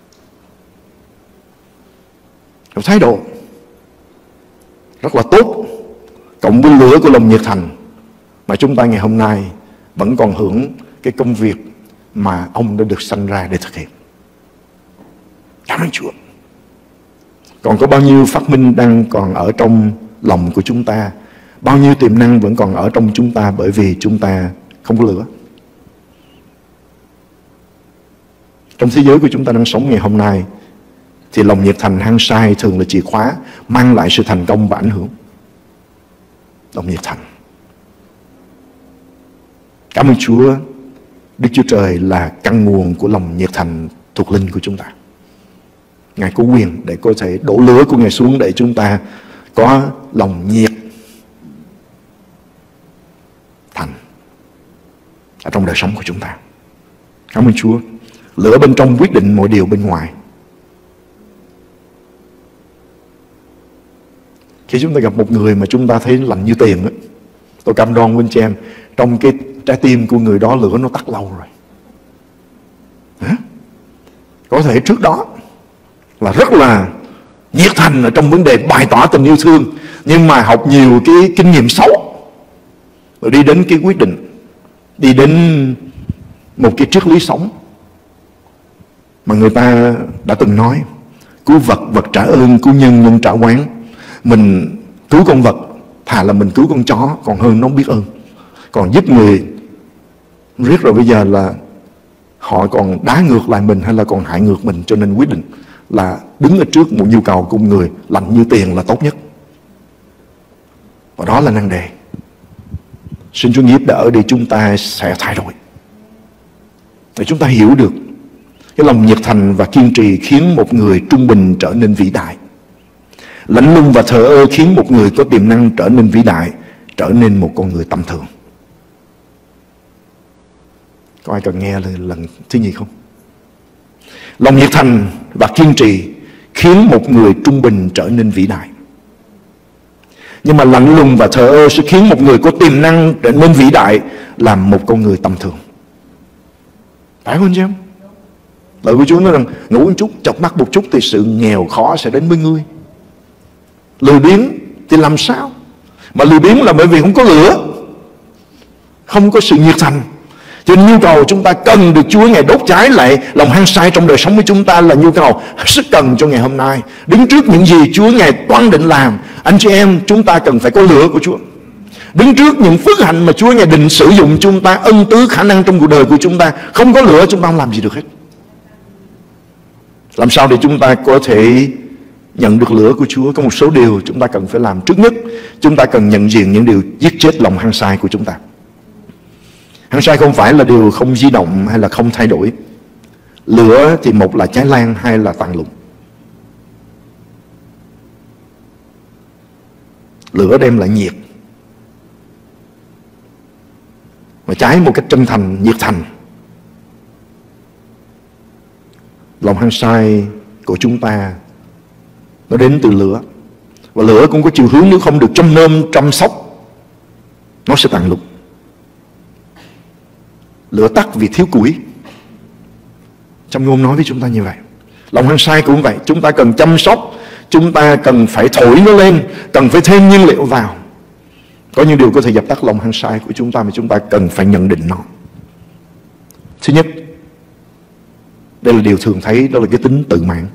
Một thái độ rất là tốt, cộng với lửa của lòng nhiệt thành, mà chúng ta ngày hôm nay vẫn còn hưởng cái công việc mà ông đã được sanh ra để thực hiện. Cảm ơn Chúa. Còn có bao nhiêu phát minh đang còn ở trong lòng của chúng ta, bao nhiêu tiềm năng vẫn còn ở trong chúng ta, bởi vì chúng ta không có lửa. Trong thế giới của chúng ta đang sống ngày hôm nay, thì lòng nhiệt thành hăng say thường là chìa khóa mang lại sự thành công và ảnh hưởng. Lòng nhiệt thành. Cảm ơn Chúa, Đức Chúa Trời là căn nguồn của lòng nhiệt thành thuộc linh của chúng ta. Ngài có quyền để có thể đổ lửa của Ngài xuống để chúng ta có lòng nhiệt ở trong đời sống của chúng ta. Cảm ơn Chúa. Lửa bên trong quyết định mọi điều bên ngoài. Khi chúng ta gặp một người mà chúng ta thấy lạnh như tiền, tôi cam đoan với anh chị em, trong cái trái tim của người đó lửa nó tắt lâu rồi. Có thể trước đó là rất là nhiệt thành ở trong vấn đề bày tỏ tình yêu thương, nhưng mà học nhiều cái kinh nghiệm xấu, rồi đi đến cái quyết định, đi đến một cái triết lý sống mà người ta đã từng nói: cứu vật, vật trả ơn, cứu nhân, nhân trả oán. Mình cứu con vật thà là mình cứu con chó còn hơn nó không biết ơn. Còn giúp người riết rồi bây giờ là họ còn đá ngược lại mình hay là còn hại ngược mình. Cho nên quyết định là đứng ở trước một nhu cầu của người lạnh như tiền là tốt nhất. Và đó là năng đề. Xin Chúa giúp đỡ để chúng ta sẽ thay đổi, để chúng ta hiểu được cái lòng nhiệt thành và kiên trì khiến một người trung bình trở nên vĩ đại. Lạnh lùng và thờ ơ khiến một người có tiềm năng trở nên vĩ đại, trở nên một con người tầm thường. Có ai cần nghe lần thứ nhì không? Lòng nhiệt thành và kiên trì khiến một người trung bình trở nên vĩ đại. Nhưng mà lạnh lùng và thờ ơ sẽ khiến một người có tiềm năng trở nên vĩ đại, làm một con người tầm thường. Phải không anh chị em? Lời của Chúa nói rằng ngủ một chút, chợp mắt một chút thì sự nghèo khó sẽ đến với ngươi. Lười biếng thì làm sao? Mà lười biếng là bởi vì không có lửa, không có sự nhiệt thành. Cho nên nhu cầu chúng ta cần được Chúa Ngài đốt cháy lại lòng hăng say trong đời sống của chúng ta là nhu cầu rất cần cho ngày hôm nay. Đứng trước những gì Chúa Ngài toan định làm, anh chị em chúng ta cần phải có lửa của Chúa. Đứng trước những phước hạnh mà Chúa Ngài định sử dụng chúng ta, ân tứ khả năng trong cuộc đời của chúng ta, không có lửa chúng ta không làm gì được hết. Làm sao để chúng ta có thể nhận được lửa của Chúa? Có một số điều chúng ta cần phải làm. Trước nhất, chúng ta cần nhận diện những điều giết chết lòng hăng say của chúng ta. Hăng say không phải là điều không di động hay là không thay đổi. Lửa thì một là cháy lan, hai là tàn lụng. Lửa đem lại nhiệt, mà cháy một cách chân thành, nhiệt thành. Lòng hăng say của chúng ta nó đến từ lửa. Và lửa cũng có chiều hướng, nếu không được chăm nom, chăm sóc, nó sẽ tàn lụng. Lửa tắt vì thiếu củi. Trong ngôn nói với chúng ta như vậy. Lòng hăng say cũng vậy. Chúng ta cần chăm sóc, chúng ta cần phải thổi nó lên, cần phải thêm nhiên liệu vào. Có những điều có thể dập tắt lòng hăng say của chúng ta mà chúng ta cần phải nhận định nó. Thứ nhất, đây là điều thường thấy, đó là cái tính tự mãn.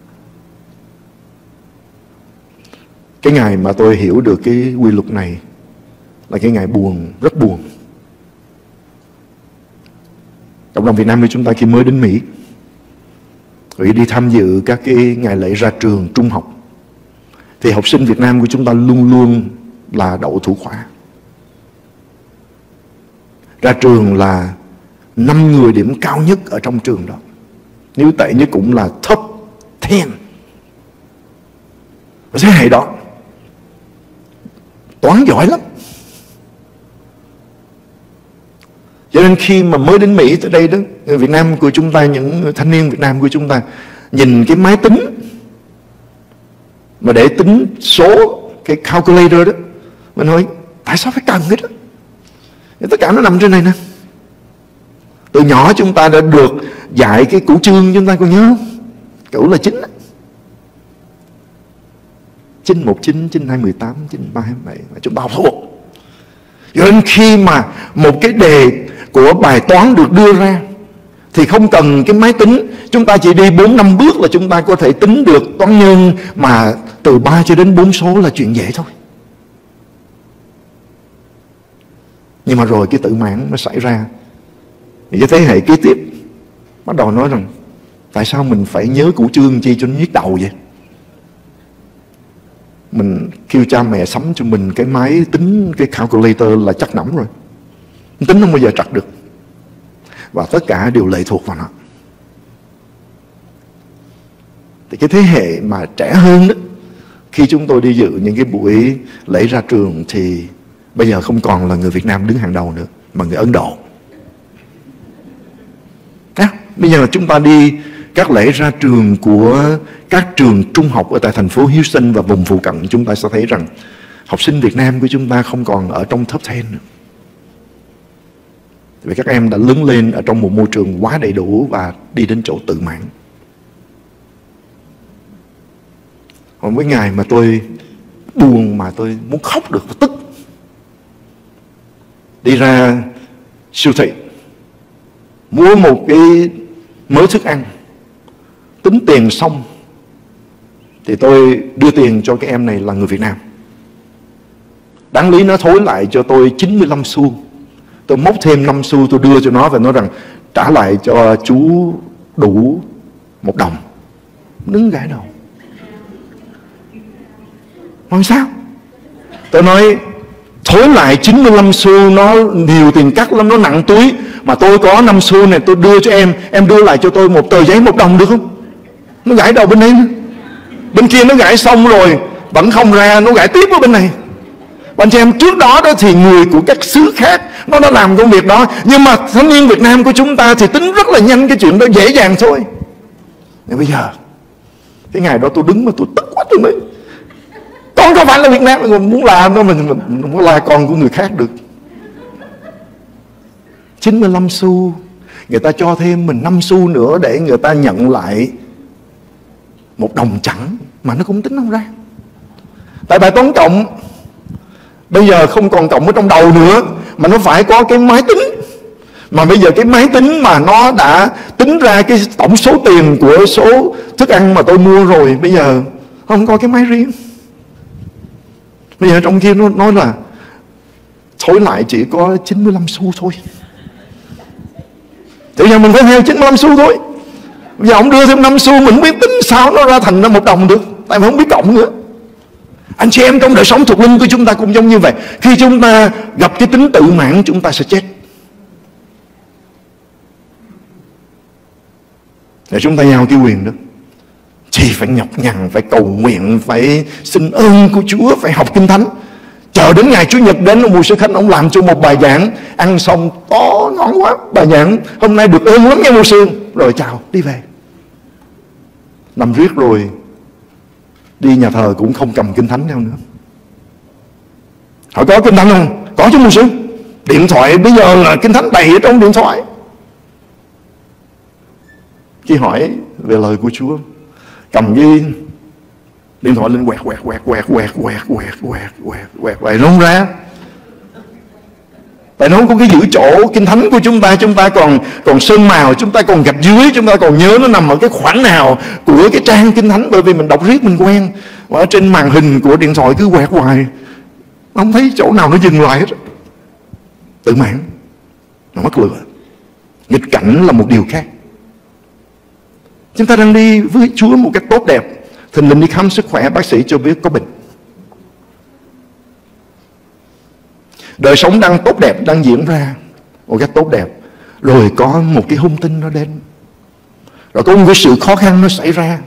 Cái ngày mà tôi hiểu được cái quy luật này là cái ngày buồn, rất buồn. Cộng đồng Việt Nam của chúng ta khi mới đến Mỹ, rồi đi tham dự các cái ngày lễ ra trường trung học, thì học sinh Việt Nam của chúng ta luôn luôn là đậu thủ khoa. Ra trường là 5 người điểm cao nhất ở trong trường đó. Nếu tệ nhất cũng là top 10. Thế hệ đó toán giỏi lắm. Cho nên khi mà mới đến Mỹ tới đây đó, người Việt Nam của chúng ta, những thanh niên Việt Nam của chúng ta nhìn cái máy tính mà để tính số, cái calculator đó, mình nói tại sao phải cần hết đó? Tất cả nó nằm trên này nè. Từ nhỏ chúng ta đã được dạy cái củ chương, chúng ta còn nhớ không? Củ là 9 đó. 919, 9218, 9327 mà chúng ta học thuộc. Cho nên khi mà một cái đề của bài toán được đưa ra thì không cần cái máy tính, chúng ta chỉ đi 4-5 bước là chúng ta có thể tính được toán nhân mà từ 3 cho đến 4 số là chuyện dễ thôi. Nhưng mà rồi cái tự mãn nó xảy ra, thì cái thế hệ kế tiếp bắt đầu nói rằng tại sao mình phải nhớ củ chương chi cho nó nhức đầu vậy? Mình kêu cha mẹ sắm cho mình cái máy tính, cái calculator là chắc nắm rồi, tính không bao giờ trật được. Và tất cả đều lệ thuộc vào nó. Thì cái thế hệ mà trẻ hơn đó, khi chúng tôi đi dự những cái buổi lễ ra trường thì bây giờ không còn là người Việt Nam đứng hàng đầu nữa, mà người Ấn Độ. Bây giờ chúng ta đi các lễ ra trường của các trường trung học ở tại thành phố Houston và vùng phụ cận, chúng ta sẽ thấy rằng học sinh Việt Nam của chúng ta không còn ở trong top 10 nữa. Vì các em đã lớn lên ở trong một môi trường quá đầy đủ và đi đến chỗ tự mãn. Còn mấy ngày mà tôi buồn mà tôi muốn khóc được, tức, đi ra siêu thị mua một cái mớ thức ăn, tính tiền xong thì tôi đưa tiền cho cái em này là người Việt Nam. Đáng lý nó thối lại cho tôi 95 xu. Tôi móc thêm 5 xu tôi đưa cho nó và nói rằng trả lại cho chú đủ 1 đồng. Đứng gãi đầu. Nói sao? Tôi nói thối lại 95 xu nó nhiều tiền cắt lắm, nó nặng túi. Mà tôi có 5 xu này tôi đưa cho em đưa lại cho tôi một tờ giấy 1 đồng được không? Nó gãi đầu bên đây. Bên kia nó gãi xong rồi vẫn không ra, nó gãi tiếp ở bên này. Bạn chị em, trước đó thì người của các xứ khác nó đã làm công việc đó, nhưng mà thanh niên Việt Nam của chúng ta thì tính rất là nhanh cái chuyện đó, dễ dàng thôi. Nhưng bây giờ cái ngày đó tôi đứng mà tôi tức quá, tôi nói con không phải là Việt Nam, mình muốn là nó, mình muốn là con của người khác được. 95 xu, người ta cho thêm mình 5 xu nữa để người ta nhận lại 1 đồng chẳng, mà nó cũng tính không ra. Tại bài toán cộng bây giờ không còn cộng ở trong đầu nữa, mà nó phải có cái máy tính. Mà bây giờ cái máy tính mà nó đã tính ra cái tổng số tiền của số thức ăn mà tôi mua rồi, bây giờ không có cái máy riêng. Bây giờ trong kia nó nói là thối lại chỉ có 95 xu thôi. Thì giờ mình phải theo 95 xu thôi. Bây giờ ông đưa thêm 5 xu, mình biết tính sao nó ra thành 1 đồng được, tại vì không biết cộng nữa. Anh chị em, trong đời sống thuộc linh của chúng ta cũng giống như vậy. Khi chúng ta gặp cái tính tự mãn, chúng ta sẽ chết. Để chúng ta giao cái quyền đó thì phải nhọc nhằn, phải cầu nguyện, phải xin ơn của Chúa, phải học Kinh Thánh. Chờ đến ngày Chủ nhật đến, ông mục sư Khánh ông làm cho một bài giảng, ăn xong to ngon quá, bài giảng hôm nay được ơn lắm nha mục sư, rồi chào đi về. Nằm riết rồi đi nhà thờ cũng không cầm Kinh Thánh theo nữa. Họ có Kinh Thánh không? Có chứ mục sư. Điện thoại bây giờ là Kinh Thánh đầy ở trong điện thoại. Khi hỏi về lời của Chúa, cầm cái điện thoại lên quẹt vậy nó không ra. Tại nó không có cái giữ chỗ Kinh Thánh của chúng ta còn sơn màu, chúng ta còn gạch dưới, chúng ta còn nhớ nó nằm ở cái khoảng nào của cái trang Kinh Thánh, bởi vì mình đọc riết mình quen. Và ở trên màn hình của điện thoại cứ quẹt hoài, nó không thấy chỗ nào nó dừng lại hết. Tự mãn, nó mất lửa. Nghịch cảnh là một điều khác. Chúng ta đang đi với Chúa một cách tốt đẹp, thình lình đi khám sức khỏe, bác sĩ cho biết có bệnh. Đời sống đang tốt đẹp, đang diễn ra một cách tốt đẹp, rồi có một cái hung tin nó đến, rồi có một cái sự khó khăn nó xảy ra.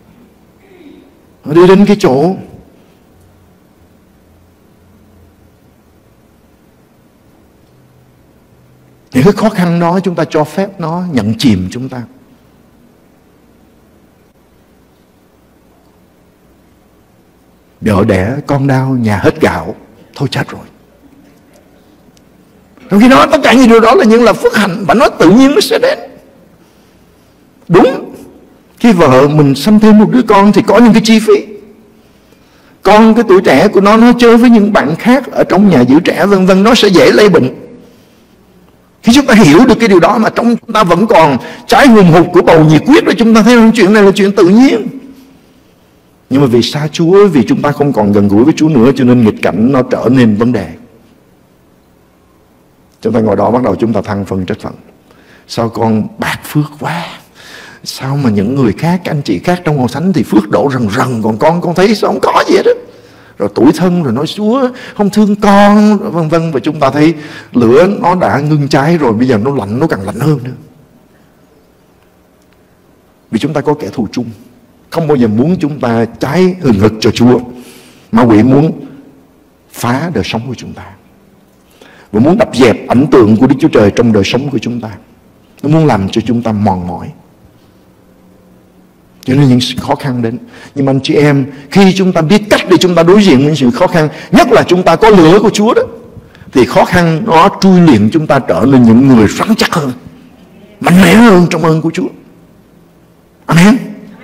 Nó đi đến cái chỗ những cái khó khăn đó, chúng ta cho phép nó nhận chìm chúng ta. Vợ đẻ con đau, nhà hết gạo, thôi chết rồi. Trong khi đó tất cả những điều đó là những là phước hạnh, và nó tự nhiên nó sẽ đến. Đúng, khi vợ mình sanh thêm một đứa con thì có những cái chi phí. Con cái tuổi trẻ của nó chơi với những bạn khác ở trong nhà giữ trẻ vân vân, nó sẽ dễ lây bệnh. Khi chúng ta hiểu được cái điều đó mà trong chúng ta vẫn còn trái hùng hục của bầu nhiệt huyết, rồi chúng ta thấy chuyện này là chuyện tự nhiên. Nhưng mà vì xa Chúa, vì chúng ta không còn gần gũi với Chúa nữa, cho nên nghịch cảnh nó trở nên vấn đề. Chúng ta ngồi đó bắt đầu chúng ta than phân trách phận. Sao con bạc phước quá, sao mà những người khác, anh chị khác trong hội thánh thì phước đổ rần rần, còn con thấy sao không có gì hết đó. Rồi tủi thân, rồi nói Chúa không thương con, vân vân. Và chúng ta thấy lửa nó đã ngưng cháy rồi, bây giờ nó lạnh, nó càng lạnh hơn nữa. Vì chúng ta có kẻ thù chung, không bao giờ muốn chúng ta cháy hừng hực cho Chúa. Ma quỷ muốn phá đời sống của chúng ta, và muốn đập dẹp ảnh tượng của Đức Chúa Trời trong đời sống của chúng ta. Nó muốn làm cho chúng ta mòn mỏi, cho nên những sự khó khăn đến. Nhưng mà anh chị em, khi chúng ta biết cách để chúng ta đối diện với sự khó khăn, nhất là chúng ta có lửa của Chúa đó, thì khó khăn nó trui luyện chúng ta trở nên những người rắn chắc hơn, mạnh mẽ hơn trong ơn của Chúa. Amen.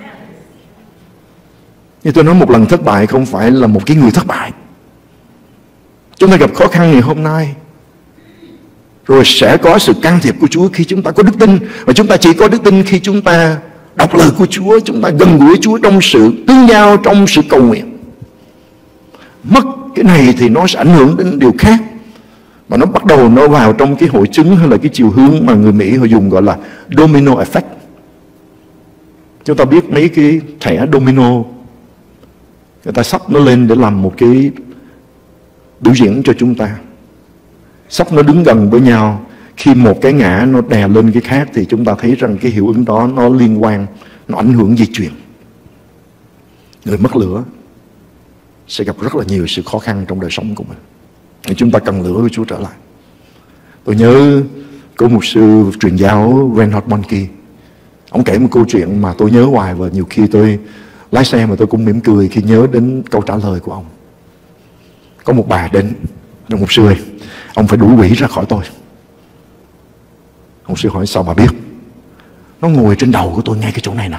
Như tôi nói, một lần thất bại không phải là một cái người thất bại. Chúng ta gặp khó khăn ngày hôm nay, rồi sẽ có sự can thiệp của Chúa khi chúng ta có đức tin. Và chúng ta chỉ có đức tin khi chúng ta đọc lời của Chúa, chúng ta gần gũi Chúa trong sự tương giao, trong sự cầu nguyện. Mất cái này thì nó sẽ ảnh hưởng đến điều khác, mà nó bắt đầu nó vào trong cái hội chứng hay là cái chiều hướng mà người Mỹ họ dùng gọi là domino effect. Chúng ta biết mấy cái thẻ domino, người ta sắp nó lên để làm một cái biểu diễn cho chúng ta. Sắp nó đứng gần với nhau, khi một cái ngã nó đè lên cái khác thì chúng ta thấy rằng cái hiệu ứng đó nó liên quan, nó ảnh hưởng dây chuyền. Người mất lửa sẽ gặp rất là nhiều sự khó khăn trong đời sống của mình, thì chúng ta cần lửa của Chúa trở lại. Tôi nhớ có một sư truyền giáo Reinhard Bonnke, ông kể một câu chuyện mà tôi nhớ hoài, và nhiều khi tôi lái xe mà tôi cũng mỉm cười khi nhớ đến câu trả lời của ông. Có một bà đến, một sư ơi, ông phải đuổi quỷ ra khỏi tôi. Ông sư hỏi sao bà biết? Nó ngồi trên đầu của tôi ngay cái chỗ này nè.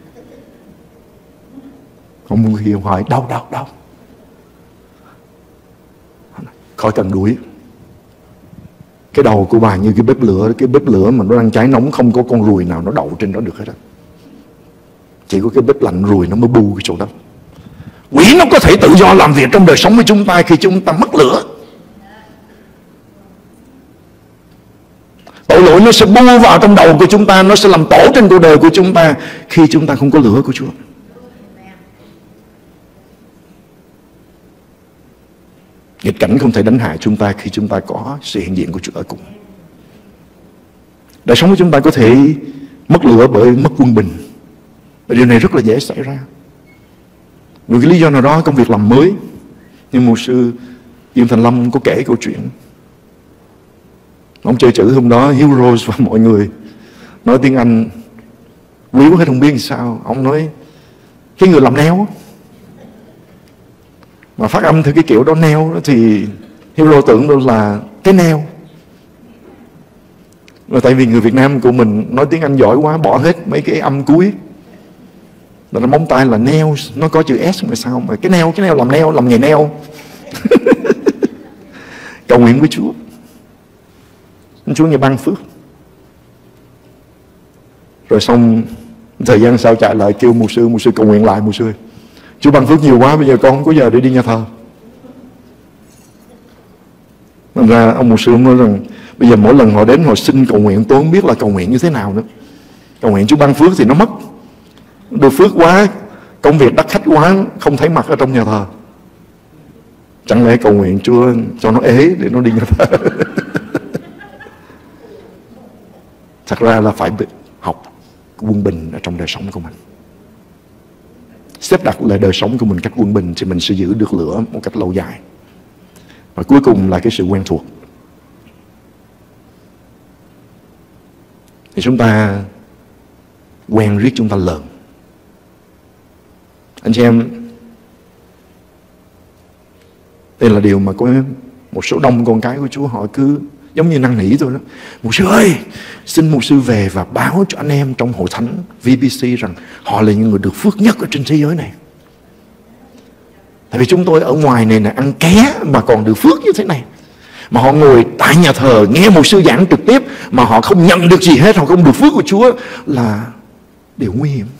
Ông kia hỏi đâu. Khỏi cần đuổi. Cái đầu của bà như cái bếp lửa mà nó đang cháy nóng, không có con ruồi nào nó đậu trên đó được hết á. Chỉ có cái bếp lạnh ruồi nó mới bu cái chỗ đó. Quỷ nó có thể tự do làm việc trong đời sống của chúng ta khi chúng ta mất lửa. Tội lỗi nó sẽ bu vào trong đầu của chúng ta, nó sẽ làm tổ trên cuộc đời của chúng ta khi chúng ta không có lửa của Chúa. Nghịch cảnh không thể đánh hại chúng ta khi chúng ta có sự hiện diện của Chúa ở cùng. Đời sống của chúng ta có thể mất lửa bởi mất quân bình, và điều này rất là dễ xảy ra. Vì cái lý do nào đó công việc làm mới, nhưng mục sư Dương Thành Lâm có kể câu chuyện. Ông chơi chữ hôm đó, Heroes, và mọi người nói tiếng Anh quý quá hết không biết làm sao. Ông nói cái người làm neo mà phát âm theo cái kiểu đó, neo đó, thì Hero tưởng đâu là cái neo. Và tại vì người Việt Nam của mình nói tiếng Anh giỏi quá, bỏ hết mấy cái âm cuối, là nó móng tay là neo, nó có chữ S mà sao mà cái neo làm nghề neo. Cầu nguyện với Chúa, Chúa nghe ban phước. Rồi xong thời gian sau chạy lại kêu mục sư cầu nguyện lại. Mục sư ơi, Chúa ban phước nhiều quá, bây giờ con không có giờ để đi nhà thờ. Nên ra ông mục sư nói rằng bây giờ mỗi lần họ đến họ xin cầu nguyện, tôi không biết là cầu nguyện như thế nào nữa. Cầu nguyện Chúa ban phước thì nó mất, được phước quá, công việc đắt khách quá, không thấy mặt ở trong nhà thờ. Chẳng lẽ cầu nguyện Chúa cho nó ế để nó đi nhà thờ? Thật ra là phải học quân bình ở trong đời sống của mình. Xếp đặt lại đời sống của mình cách quân bình thì mình sẽ giữ được lửa một cách lâu dài. Và cuối cùng là cái sự quen thuộc. Thì chúng ta quen riết chúng ta lờn. Anh chị em, đây là điều mà có một số đông con cái của Chúa họ cứ giống như năn nỉ thôi đó. Mục sư ơi, xin mục sư về và báo cho anh em trong hội thánh VBC rằng họ là những người được phước nhất ở trên thế giới này. Tại vì chúng tôi ở ngoài này là ăn ké mà còn được phước như thế này. Mà họ ngồi tại nhà thờ nghe mục sư giảng trực tiếp mà họ không nhận được gì hết, họ không được phước của Chúa, là điều nguy hiểm.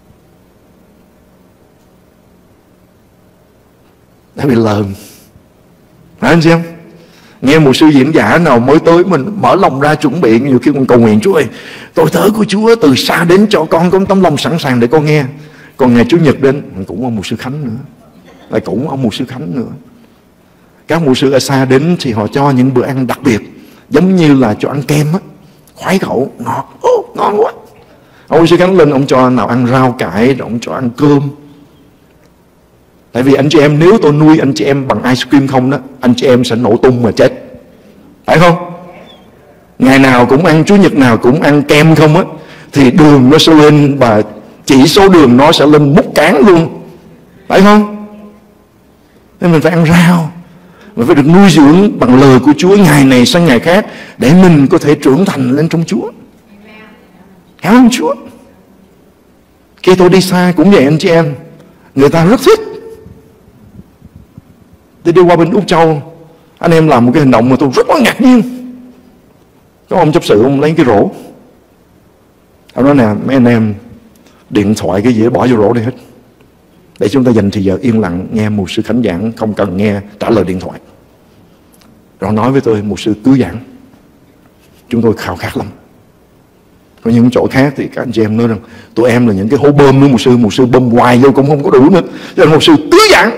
Đã bị lờn. Phải anh chị em? Nghe một sư diễn giả nào mới tới mình mở lòng ra chuẩn bị, nhiều khi con cầu nguyện Chúa ơi, tôi tớ của Chúa từ xa đến cho con có tấm lòng sẵn sàng để con nghe. Còn ngày Chủ nhật đến cũng ông mục sư Khánh nữa, lại cũng ông mục sư Khánh nữa. Các mục sư ở xa đến thì họ cho những bữa ăn đặc biệt, giống như là cho ăn kem á, khoái khẩu, ngọt, ngon quá. Ông mục sư Khánh lên ông cho nào ăn rau cải, rồi ông cho ăn cơm. Tại vì anh chị em, nếu tôi nuôi anh chị em bằng ice cream không đó, anh chị em sẽ nổ tung mà chết. Phải không? ngày nào cũng ăn, Chúa Nhật nào cũng ăn kem không á, thì đường nó sẽ lên và chỉ số đường nó sẽ lên múc cán luôn, phải không? Nên mình phải ăn rau, mình phải được nuôi dưỡng bằng lời của Chúa ngày này sang ngày khác, để mình có thể trưởng thành lên trong Chúa. Cảm ơn Chúa. Khi tôi đi xa cũng vậy anh chị em, người ta rất thích. Tôi đi qua bên Úc Châu, anh em làm một cái hành động mà tôi rất là ngạc nhiên. Có ông chấp sự, ông lấy cái rổ, ông nói nè, mấy anh em điện thoại cái gì bỏ vô rổ đây hết, để chúng ta dành thời giờ yên lặng nghe mục sư khánh giảng, không cần nghe trả lời điện thoại. Rồi nói với tôi, mục sư cứ giảng. Chúng tôi khao khát lắm. Có những chỗ khác thì các anh chị em nói rằng tụi em là những cái hố bơm nữa, mục sư bơm hoài vô cũng không có đủ nữa, cho nên mục sư cứ giảng.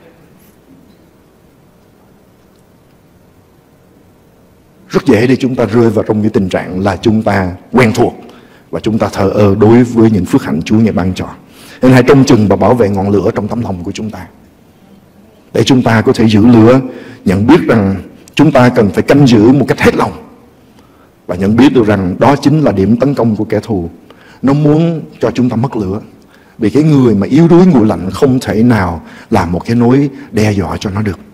Rất dễ để chúng ta rơi vào trong cái tình trạng là chúng ta quen thuộc và chúng ta thờ ơ đối với những phước hạnh Chúa Ngài ban cho. Nên hãy trông chừng và bảo vệ ngọn lửa trong tấm lòng của chúng ta, để chúng ta có thể giữ lửa, nhận biết rằng chúng ta cần phải canh giữ một cách hết lòng, và nhận biết được rằng đó chính là điểm tấn công của kẻ thù. Nó muốn cho chúng ta mất lửa, vì cái người mà yếu đuối nguội lạnh không thể nào làm một cái mối đe dọa cho nó được,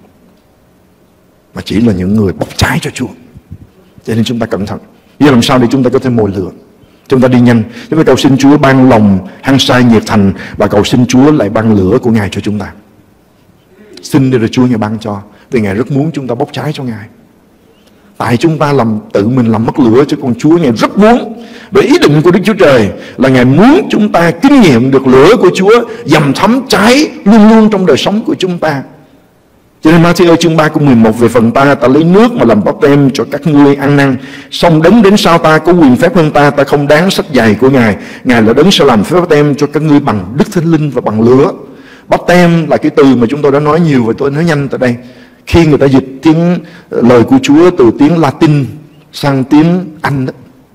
mà chỉ là những người bốc cháy cho Chúa. Cho nên chúng ta cẩn thận. Bây giờ làm sao để chúng ta có thể mồi lửa? Chúng ta đi nhanh, chúng ta cầu xin Chúa ban lòng hăng say nhiệt thành, và cầu xin Chúa lại ban lửa của Ngài cho chúng ta. Xin để rồi Chúa Ngài ban cho, vì Ngài rất muốn chúng ta bốc cháy cho Ngài. Tại chúng ta tự mình làm mất lửa, chứ còn Chúa Ngài rất muốn. Bởi ý định của Đức Chúa Trời là Ngài muốn chúng ta kinh nghiệm được lửa của Chúa dầm thấm cháy luôn luôn trong đời sống của chúng ta. Cho nên Matthew chương 3 câu 11: về phần ta, ta lấy nước mà làm báp têm cho các ngươi ăn năn, song đấng đến sau ta có quyền phép hơn ta, ta không đáng xách giày của Ngài. Ngài là đấng sẽ làm phép báp têm cho các ngươi bằng Đức Thánh Linh và bằng lửa. Báp têm là cái từ mà chúng tôi đã nói nhiều, và tôi nói nhanh tại đây. Khi người ta dịch tiếng lời của Chúa từ tiếng Latin sang tiếng Anh đó,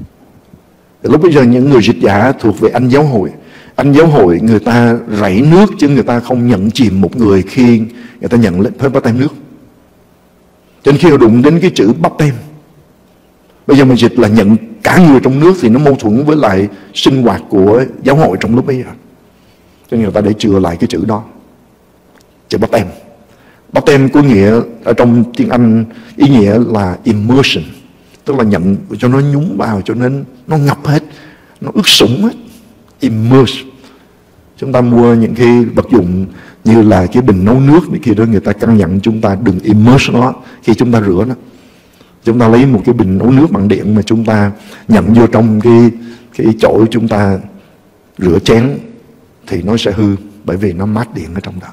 lúc bây giờ những người dịch giả thuộc về Anh giáo hội. Anh giáo hội người ta rảy nước, chứ người ta không nhận chìm một người khi người ta nhận lệnh phép báp têm nước. Cho nên khi họ đụng đến cái chữ báp têm, bây giờ mình dịch là nhận cả người trong nước, thì nó mâu thuẫn với lại sinh hoạt của giáo hội trong lúc bây giờ. Cho nên người ta để chừa lại cái chữ đó, chữ báp têm. Báp têm có nghĩa ở trong tiếng Anh, ý nghĩa là immersion, tức là nhận cho nó nhúng vào, cho nên nó ngập hết, nó ướt sũng hết. Immerse. Chúng ta mua những cái vật dụng như là cái bình nấu nước này kia đó, người ta căn dặn chúng ta đừng immerse nó khi chúng ta rửa nó. Chúng ta lấy một cái bình nấu nước bằng điện mà chúng ta nhận vô trong cái chỗ chúng ta rửa chén thì nó sẽ hư, bởi vì nó mát điện ở trong đó.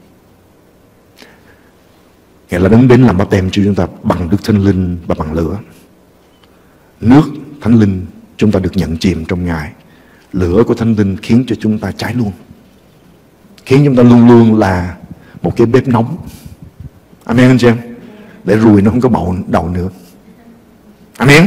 Nghĩa là đấng đến làm báp têm cho chúng ta bằng Đức Thánh Linh và bằng lửa. Nước Thánh Linh chúng ta được nhận chìm trong Ngài. Lửa của Thánh Linh khiến cho chúng ta cháy luôn, khiến chúng ta luôn luôn là một cái bếp nóng. Amen anh chị em? Để ruồi nó không có bậu đầu nữa. Amen.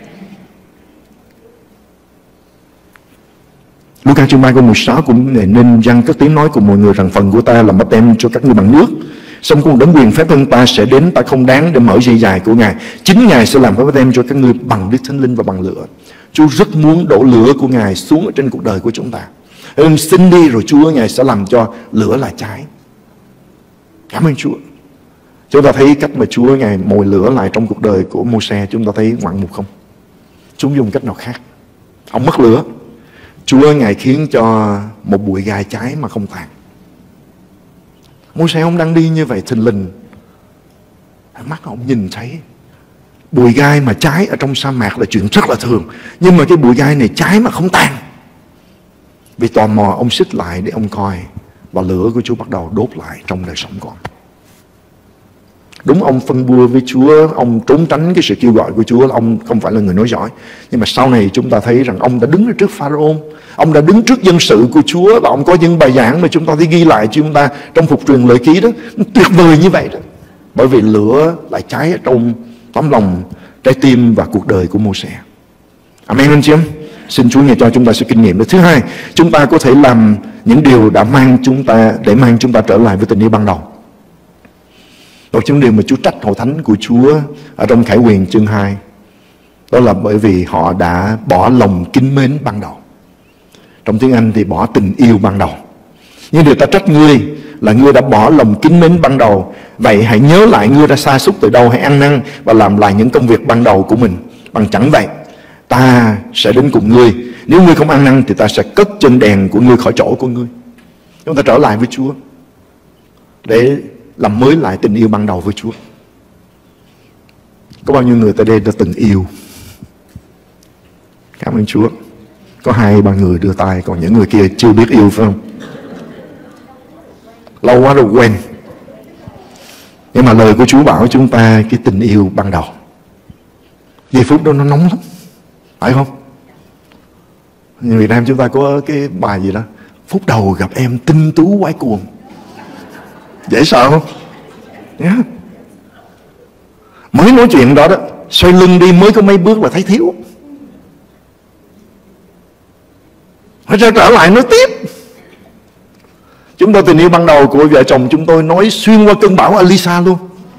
Luca chương 3 câu 16 cũng nên răng cất tiếng nói cùng mọi người rằng phần của ta làm báp têm cho các ngươi bằng nước, xong cùng đấng quyền phép hơn ta sẽ đến, ta không đáng để mở dây dài của Ngài. Chính Ngài sẽ làm phép báp têm cho các ngươi bằng Đức Thánh Linh và bằng lửa. Chúa rất muốn đổ lửa của Ngài xuống ở trên cuộc đời của chúng ta. Xin đi rồi Chúa Ngài sẽ làm cho lửa lại cháy. Cảm ơn Chúa. Chúng ta thấy cách mà Chúa Ngài mồi lửa lại trong cuộc đời của Mô-se, chúng ta thấy ngoạn mục không? Chúng dùng cách nào khác? Ông mất lửa, Chúa Ngài khiến cho một bụi gai cháy mà không tàn. Mô-se ông đang đi như vậy, thình lình mắt ông nhìn thấy bụi gai mà cháy ở trong sa mạc là chuyện rất là thường, nhưng mà cái bụi gai này cháy mà không tan. Vì tò mò ông xích lại để ông coi, và lửa của Chúa bắt đầu đốt lại trong đời sống của ông. Đúng, ông phân bua với Chúa, ông trốn tránh cái sự kêu gọi của Chúa, là ông không phải là người nói giỏi. Nhưng mà sau này chúng ta thấy rằng ông đã đứng ở trước Pharaoh, ông đã đứng trước dân sự của Chúa, và ông có những bài giảng mà chúng ta thấy ghi lại chúng ta trong Phục truyền Lợi Ký đó, tuyệt vời như vậy đó. Bởi vì lửa lại cháy ở trong tấm lòng, trái tim và cuộc đời của Mô-se. Amen anh chị em? Xin Chúa Ngài cho chúng ta sự kinh nghiệm đó. Thứ hai, chúng ta có thể làm những điều đã mang chúng ta trở lại với tình yêu ban đầu. Một trong điều mà Chúa trách hội thánh của Chúa ở trong Khải Huyền chương 2 Đó là bởi vì họ đã bỏ lòng kính mến ban đầu. Trong tiếng Anh thì bỏ tình yêu ban đầu. Nhưng điều ta trách ngươi là ngươi đã bỏ lòng kính mến ban đầu. Vậy hãy nhớ lại ngươi đã sa sút từ đâu, hãy ăn năn và làm lại những công việc ban đầu của mình. Bằng chẳng vậy, ta sẽ đến cùng ngươi. Nếu ngươi không ăn năn thì ta sẽ cất chân đèn của ngươi khỏi chỗ của ngươi. Chúng ta trở lại với Chúa để làm mới lại tình yêu ban đầu với Chúa. Có bao nhiêu người tại đây đã từng yêu? Cảm ơn Chúa. Có 2-3 người đưa tay, còn những người kia chưa biết yêu, phải không? Lâu quá rồi quen. Nhưng mà lời của Chúa bảo chúng ta cái tình yêu ban đầu, giây phút đó nó nóng lắm, phải không? Như Việt Nam chúng ta có cái bài gì đó, phút đầu gặp em tinh tú quái cuồng. Dễ sợ không? Yeah. Mới nói chuyện đó đó, xoay lưng đi mới có mấy bước là thấy thiếu. Phải trở lại nói tiếp. Chúng tôi tình yêu ban đầu của vợ chồng chúng tôi nói xuyên qua cơn bão Elisa luôn.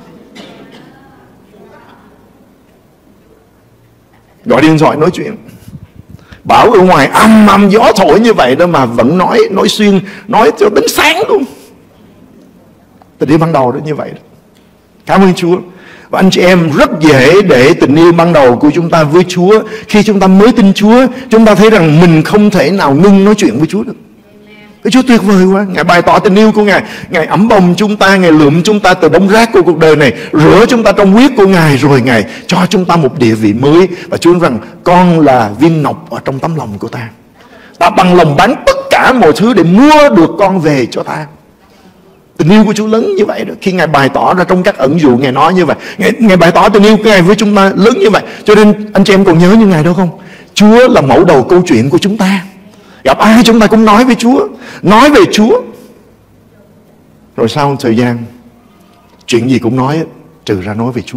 Gọi điện thoại nói chuyện. Bão ở ngoài âm gió thổi như vậy đó mà vẫn nói xuyên, nói cho đến sáng luôn. Tình yêu ban đầu đó như vậy đó. Cảm ơn Chúa. Và anh chị em, rất dễ để tình yêu ban đầu của chúng ta với Chúa, khi chúng ta mới tin Chúa, chúng ta thấy rằng mình không thể nào ngưng nói chuyện với Chúa được. Cái Chúa tuyệt vời quá. Ngài bày tỏ tình yêu của Ngài. Ngài ẵm bồng chúng ta, Ngài lượm chúng ta từ đống rác của cuộc đời này, rửa chúng ta trong huyết của Ngài, rồi Ngài cho chúng ta một địa vị mới. Và Chúa nói rằng con là viên ngọc ở trong tấm lòng của ta. Ta bằng lòng bán tất cả mọi thứ để mua được con về cho ta. Tình yêu của Chúa lớn như vậy đó. Khi Ngài bày tỏ ra trong các ẩn dụ, Ngài nói như vậy. Ngài bày tỏ tình yêu của Ngài với chúng ta lớn như vậy. Cho nên anh chị em còn nhớ như Ngài đâu không? Chúa là mẫu đầu câu chuyện của chúng ta. Gặp ai chúng ta cũng nói với Chúa, nói về Chúa. Rồi sau thời gian, chuyện gì cũng nói, trừ ra nói về Chúa.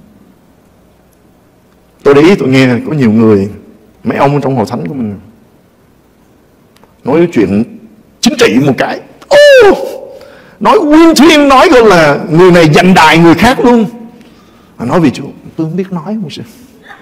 Tôi để ý tôi nghe có nhiều người, mấy ông trong hội thánh của mình, nói chuyện chính trị một cái, nói uyên thuyên, nói gọi là người này giành đài người khác luôn. Nói về Chúa, tôi không biết nói một sự.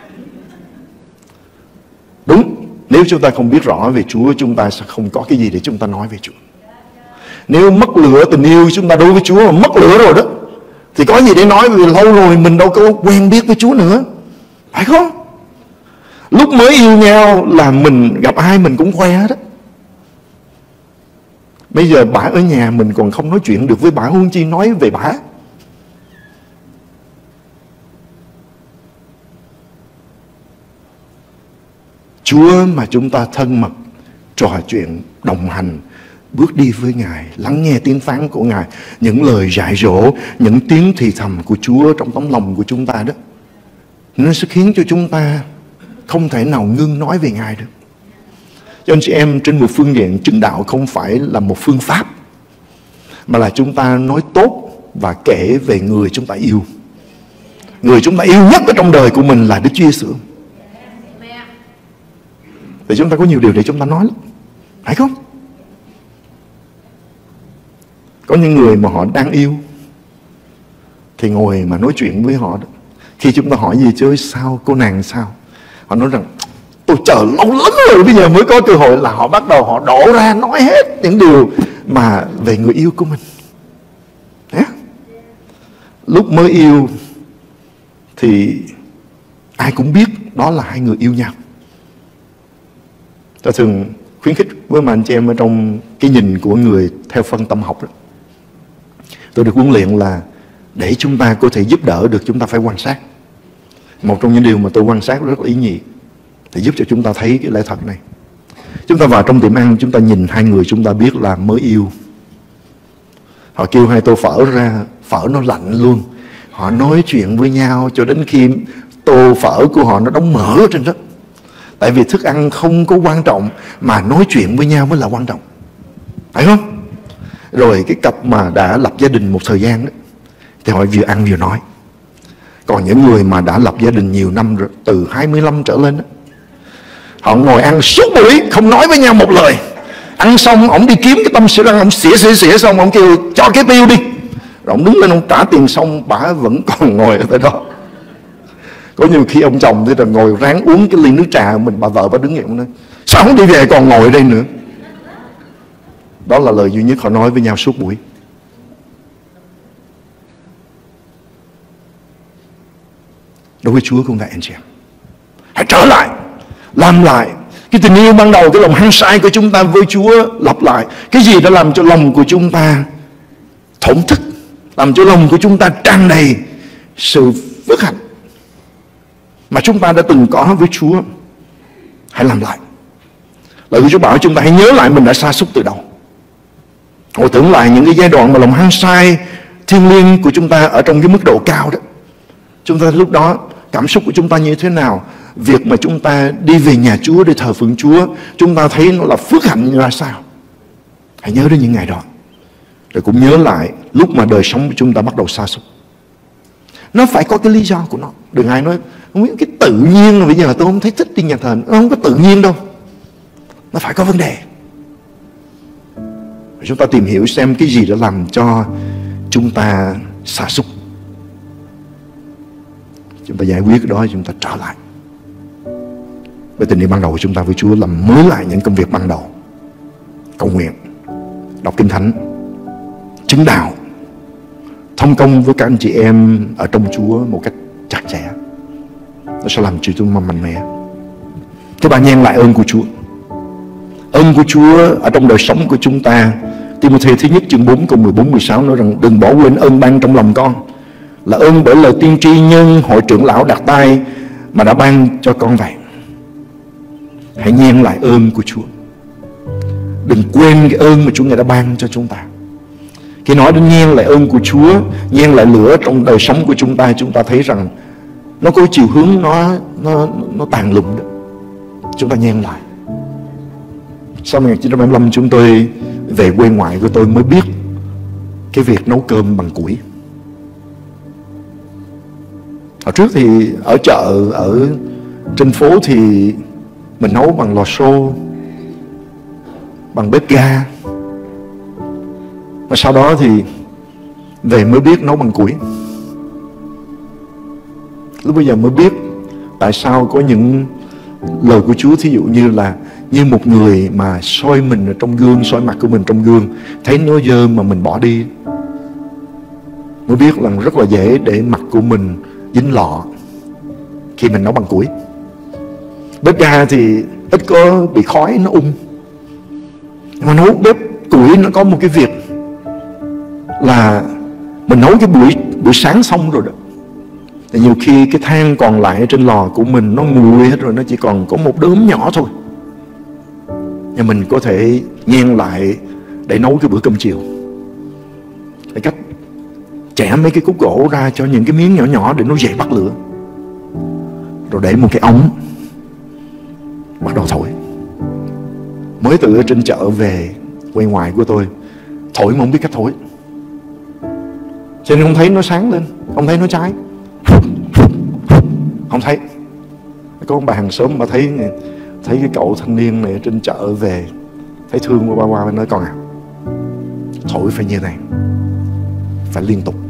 Đúng, nếu chúng ta không biết rõ về Chúa, chúng ta sẽ không có cái gì để chúng ta nói về Chúa. Nếu mất lửa tình yêu chúng ta đối với Chúa, mà mất lửa rồi đó, thì có gì để nói, vì lâu rồi mình đâu có quen biết với Chúa nữa, phải không? Lúc mới yêu nhau là mình gặp ai mình cũng khoe đó. Bây giờ bả ở nhà mình còn không nói chuyện được với bả, huống chi nói về bả. Chúa mà chúng ta thân mật, trò chuyện, đồng hành, bước đi với Ngài, lắng nghe tiếng phán của Ngài, những lời dạy dỗ, những tiếng thì thầm của Chúa trong tấm lòng của chúng ta đó, nó sẽ khiến cho chúng ta không thể nào ngưng nói về Ngài được. Cho anh chị em, trên một phương diện, chứng đạo không phải là một phương pháp, mà là chúng ta nói tốt và kể về người chúng ta yêu. Người chúng ta yêu nhất ở trong đời của mình là Đức Chúa Giêsu. Thì chúng ta có nhiều điều để chúng ta nói lắm, phải không? Có những người mà họ đang yêu thì ngồi mà nói chuyện với họ đó. Khi chúng ta hỏi gì chứ sao, cô nàng sao, họ nói rằng tôi chờ lâu lắm rồi, bây giờ mới có cơ hội, là họ bắt đầu họ đổ ra nói hết những điều mà về người yêu của mình. Đấy. Lúc mới yêu thì ai cũng biết đó là hai người yêu nhau. Ta thường khuyến khích với mà anh chị em ở trong cái nhìn của người theo phân tâm học đó. Tôi được huấn luyện là để chúng ta có thể giúp đỡ được, chúng ta phải quan sát. Một trong những điều mà tôi quan sát rất là ý nghĩa để giúp cho chúng ta thấy cái lẽ thật này. Chúng ta vào trong tiệm ăn, chúng ta nhìn hai người chúng ta biết là mới yêu. Họ kêu 2 tô phở ra, phở nó lạnh luôn. Họ nói chuyện với nhau cho đến khi tô phở của họ nó đóng mỡ ở trên đó. Tại vì thức ăn không có quan trọng, mà nói chuyện với nhau mới là quan trọng, phải không? Rồi cái cặp mà đã lập gia đình một thời gian đó, thì họ vừa ăn vừa nói. Còn những người mà đã lập gia đình nhiều năm rồi, từ 25 trở lên đó, họ ngồi ăn suốt buổi không nói với nhau một lời. Ăn xong ổng đi kiếm cái tâm sữa răng, ổng xỉa xong ổng kêu cho cái tiêu đi, rồi ổng đứng lên ổng trả tiền xong, bả vẫn còn ngồi ở tại đó. Có nhiều khi ông chồng thì là ngồi ráng uống cái ly nước trà mình, bà vợ bà đứng dậy nói sao không đi về còn ngồi ở đây nữa. Đó là lời duy nhất họ nói với nhau suốt buổi. Đối với Chúa cũng vậy anh chị em. Hãy trở lại, làm lại cái tình yêu ban đầu, cái lòng hăng say của chúng ta với Chúa lặp lại. Cái gì đã làm cho lòng của chúng ta thổn thức, làm cho lòng của chúng ta tràn đầy sự phước hạnh mà chúng ta đã từng có với Chúa. Hãy làm lại. Lời của Chúa bảo chúng ta hãy nhớ lại mình đã sa sút từ đầu. Hồi tưởng lại những cái giai đoạn mà lòng hăng say thiêng liêng của chúng ta ở trong cái mức độ cao đó. Chúng ta lúc đó cảm xúc của chúng ta như thế nào? Việc mà chúng ta đi về nhà Chúa để thờ phượng Chúa, chúng ta thấy nó là phước hạnh như ra sao? Hãy nhớ đến những ngày đó. Rồi cũng nhớ lại lúc mà đời sống của chúng ta bắt đầu sa sút. Nó phải có cái lý do của nó. Đừng ai nói không biết cái tự nhiên là bây giờ tôi không thấy thích đi nhà thờ. Nó không có tự nhiên đâu. Nó phải có vấn đề. Rồi chúng ta tìm hiểu xem cái gì đã làm cho chúng ta sa sút. Chúng ta giải quyết cái đó, chúng ta trở lại với tình yêu ban đầu của chúng ta với Chúa, làm mới lại những công việc ban đầu. Cầu nguyện, đọc Kinh Thánh, chứng đạo, thông công với các anh chị em ở trong Chúa một cách chặt chẽ. Nó sẽ làm cho chúng ta mạnh mẽ. Các bạn nhen lại ơn của Chúa. Ơn của Chúa ở trong đời sống của chúng ta. Timôthê thứ nhất chương 4 câu 14-16 nói rằng đừng bỏ quên ơn ban trong lòng con, là ơn bởi lời tiên tri nhân hội trưởng lão đặt tay mà đã ban cho con vậy. Hãy nhen lại ơn của Chúa. Đừng quên cái ơn mà Chúa Ngài đã ban cho chúng ta. Khi nói đến nhen lại ơn của Chúa, nhen lại lửa trong đời sống của chúng ta thấy rằng nó có chiều hướng nó tàn lụm đó. Chúng ta nhen lại. Sau 1975 chúng tôi về quê ngoại của tôi mới biết cái việc nấu cơm bằng củi. Hồi trước thì ở chợ, ở trên phố thì mình nấu bằng lò xo, bằng bếp ga. Và sau đó thì về mới biết nấu bằng củi. Lúc bây giờ mới biết tại sao có những lời của Chúa thí dụ như là như một người mà soi mình ở trong gương, soi mặt của mình trong gương, thấy nó dơ mà mình bỏ đi. Mới biết là rất là dễ để mặt của mình dính lọ khi mình nấu bằng củi. Bếp ga thì ít có bị khói, nó mà nấu bếp củi nó có một cái việc là mình nấu cái buổi sáng xong rồi đó, thì nhiều khi cái than còn lại trên lò của mình nó nguội hết rồi, nó chỉ còn có một đốm nhỏ thôi. Nhưng mình có thể nhen lại để nấu cái bữa cơm chiều. Cái cách chẻ mấy cái cúc gỗ ra cho những cái miếng nhỏ nhỏ để nó dễ bắt lửa, rồi để một cái ống bắt đầu thổi. Mới từ ở trên chợ về quê ngoại của tôi, thổi mà không biết cách thổi, cho nên không thấy nó sáng lên, không thấy nó cháy, không thấy. Có ông bà hàng xóm mà thấy cái cậu thanh niên này trên chợ về, thấy thương qua nói con à, thổi phải như này, phải liên tục.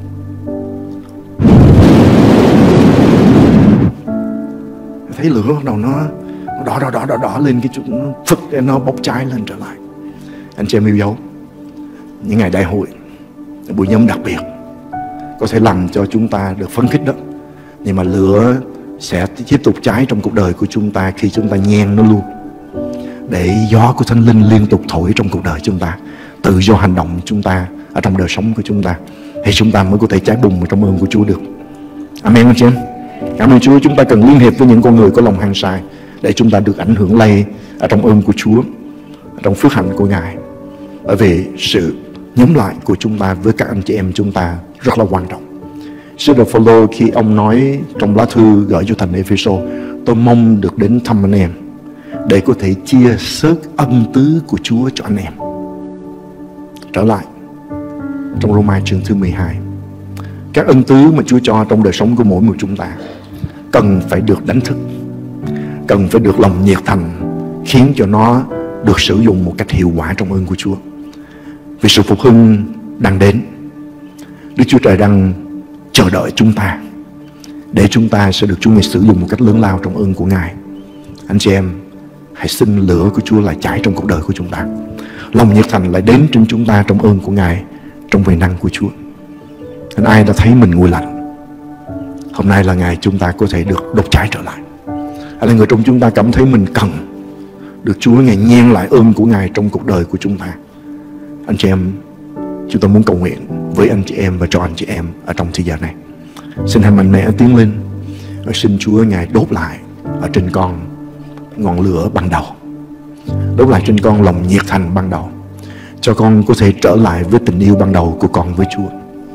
Thấy lửa bắt đầu nó đỏ lên, cái chút nó phức để nó bốc cháy lên trở lại. Anh chị em yêu dấu, những ngày đại hội, buổi nhóm đặc biệt có thể làm cho chúng ta được phấn khích đó, nhưng mà lửa sẽ tiếp tục cháy trong cuộc đời của chúng ta khi chúng ta nhen nó luôn, để gió của Thánh Linh liên tục thổi trong cuộc đời chúng ta, tự do hành động chúng ta ở trong đời sống của chúng ta, thì chúng ta mới có thể cháy bùng trong ơn của Chúa được. Amen anh chị em. Cảm ơn Chúa. Chúng ta cần liên hiệp với những con người có lòng hăng say để chúng ta được ảnh hưởng lây ở trong ơn của Chúa, trong phước hạnh của Ngài. Bởi vì sự nhóm lại của chúng ta với các anh chị em chúng ta rất là quan trọng. Sứ đồ Phôlô khi ông nói trong lá thư gửi cho thành Ê-phê-sô, tôi mong được đến thăm anh em để có thể chia sớt ân tứ của Chúa cho anh em. Trở lại trong Rô-mai chương thứ 12, các ân tứ mà Chúa cho trong đời sống của mỗi một chúng ta cần phải được đánh thức, cần phải được lòng nhiệt thành, khiến cho nó được sử dụng một cách hiệu quả trong ơn của Chúa. Vì sự phục hưng đang đến, Đức Chúa Trời đang chờ đợi chúng ta để chúng ta sẽ được Chúa Ngài sử dụng một cách lớn lao trong ơn của Ngài. Anh chị em, hãy xin lửa của Chúa lại cháy trong cuộc đời của chúng ta. Lòng nhiệt thành lại đến trên chúng ta trong ơn của Ngài, trong quyền năng của Chúa. Anh ai đã thấy mình nguội lạnh, hôm nay là ngày chúng ta có thể được đốt cháy trở lại. Hay là người trong chúng ta cảm thấy mình cần được Chúa Ngài nhen lại ơn của Ngài trong cuộc đời của chúng ta. Anh chị em, chúng ta muốn cầu nguyện với anh chị em và cho anh chị em ở trong thời giờ này. Xin hãy mạnh mẽ tiến lên và xin Chúa Ngài đốt lại ở trên con ngọn lửa ban đầu, đốt lại trên con lòng nhiệt thành ban đầu, cho con có thể trở lại với tình yêu ban đầu của con với Chúa.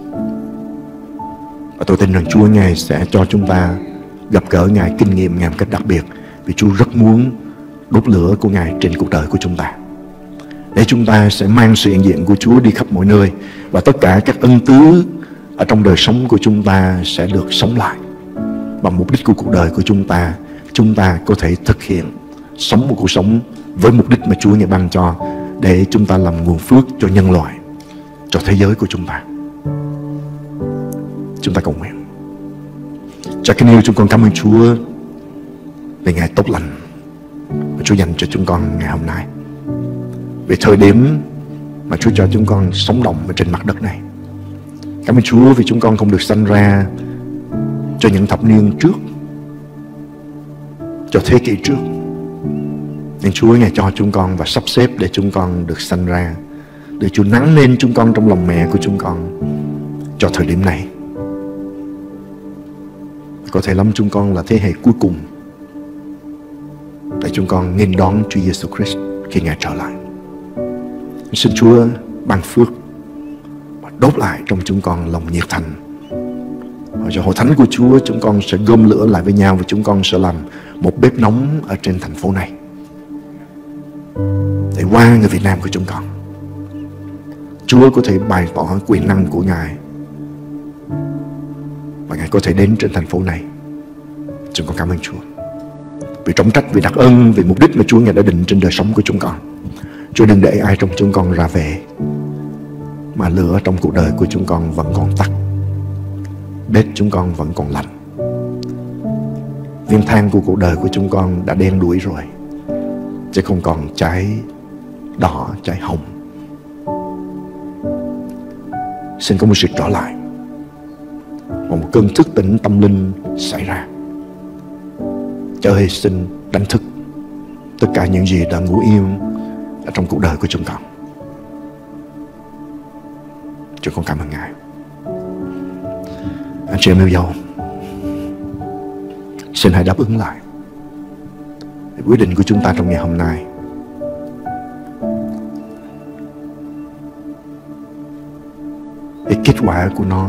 Và tôi tin rằng Chúa Ngài sẽ cho chúng ta gặp gỡ Ngài, kinh nghiệm Ngài một cách đặc biệt, vì Chúa rất muốn đốt lửa của Ngài trên cuộc đời của chúng ta, để chúng ta sẽ mang sự hiện diện của Chúa đi khắp mọi nơi, và tất cả các ân tứ ở trong đời sống của chúng ta sẽ được sống lại. Và mục đích của cuộc đời của chúng ta có thể thực hiện, sống một cuộc sống với mục đích mà Chúa Ngài ban cho, để chúng ta làm nguồn phước cho nhân loại, cho thế giới của chúng ta. Chúng ta cầu nguyện. Cha kính yêu, chúng con cảm ơn Chúa về Ngài tốt lành mà Chúa dành cho chúng con ngày hôm nay, về thời điểm mà Chúa cho chúng con sống động ở trên mặt đất này. Cảm ơn Chúa vì chúng con không được sanh ra cho những thập niên trước, cho thế kỷ trước, nhưng Chúa Ngài cho chúng con và sắp xếp để chúng con được sanh ra, để Chúa nắng lên chúng con trong lòng mẹ của chúng con cho thời điểm này. Có thể lắm chúng con là thế hệ cuối cùng để chúng con nghênh đón Chúa Giêsu Christ khi Ngài trở lại. Xin Chúa ban phước và đốt lại trong chúng con lòng nhiệt thành, và cho hội thánh của Chúa chúng con sẽ gom lửa lại với nhau, và chúng con sẽ làm một bếp nóng ở trên thành phố này, để qua người Việt Nam của chúng con, Chúa có thể bày tỏ quyền năng của Ngài, và Ngài có thể đến trên thành phố này. Chúng con cảm ơn Chúa vì trọng trách, vì đặc ân, vì mục đích mà Chúa Ngài đã định trên đời sống của chúng con. Chúa đừng để ai trong chúng con ra về mà lửa trong cuộc đời của chúng con vẫn còn tắt, bếp chúng con vẫn còn lạnh. Viên than của cuộc đời của chúng con đã đen đuổi rồi, chứ không còn cháy đỏ, cháy hồng. Xin có một sự trở lại, một cơn thức tỉnh tâm linh xảy ra. Chúa ơi, xin đánh thức tất cả những gì đã ngủ yên ở trong cuộc đời của chúng con. Chúng con cảm ơn Ngài. Anh chị em yêu dấu, xin hãy đáp ứng lại quyết định của chúng ta trong ngày hôm nay. Cái kết quả của nó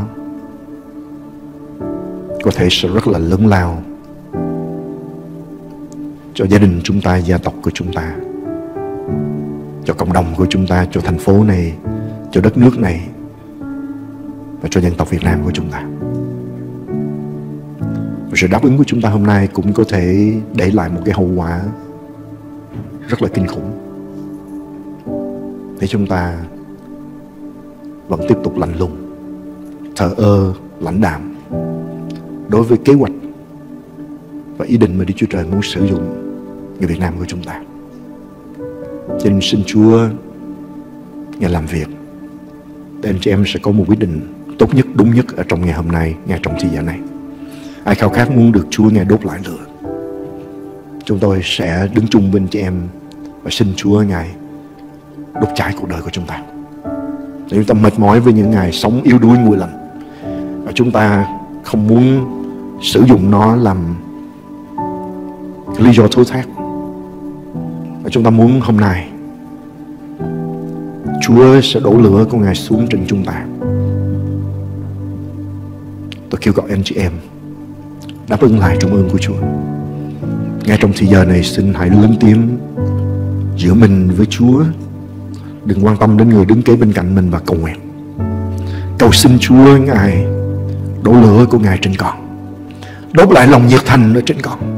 có thể sẽ rất là lớn lao cho gia đình chúng ta, gia tộc của chúng ta, cho cộng đồng của chúng ta, cho thành phố này, cho đất nước này, và cho dân tộc Việt Nam của chúng ta. Và sự đáp ứng của chúng ta hôm nay cũng có thể để lại một cái hậu quả rất là kinh khủng, để chúng ta vẫn tiếp tục lạnh lùng, thờ ơ, lãnh đạm đối với kế hoạch và ý định mà Đức Chúa Trời muốn sử dụng người Việt Nam của chúng ta. Cho nên xin Chúa Ngài làm việc để anh chị em sẽ có một quyết định tốt nhất, đúng nhất ở trong ngày hôm nay, ngay trong thời gian này. Ai khao khát muốn được Chúa Ngài đốt lại lửa, chúng tôi sẽ đứng chung bên chị em và xin Chúa Ngài đốt cháy cuộc đời của chúng ta. Để chúng ta mệt mỏi với những ngày sống yếu đuối nguội lạnh, và chúng ta không muốn sử dụng nó làm lý do thối thác. Và chúng ta muốn hôm nay Chúa sẽ đổ lửa của Ngài xuống trên chúng ta. Tôi kêu gọi anh chị em đáp ứng lại trong ơn của Chúa. Ngay trong thời giờ này, xin hãy lớn tiếng giữa mình với Chúa. Đừng quan tâm đến người đứng kế bên cạnh mình, và cầu nguyện, cầu xin Chúa Ngài đổ lửa của Ngài trên con, đốt lại lòng nhiệt thành ở trên con,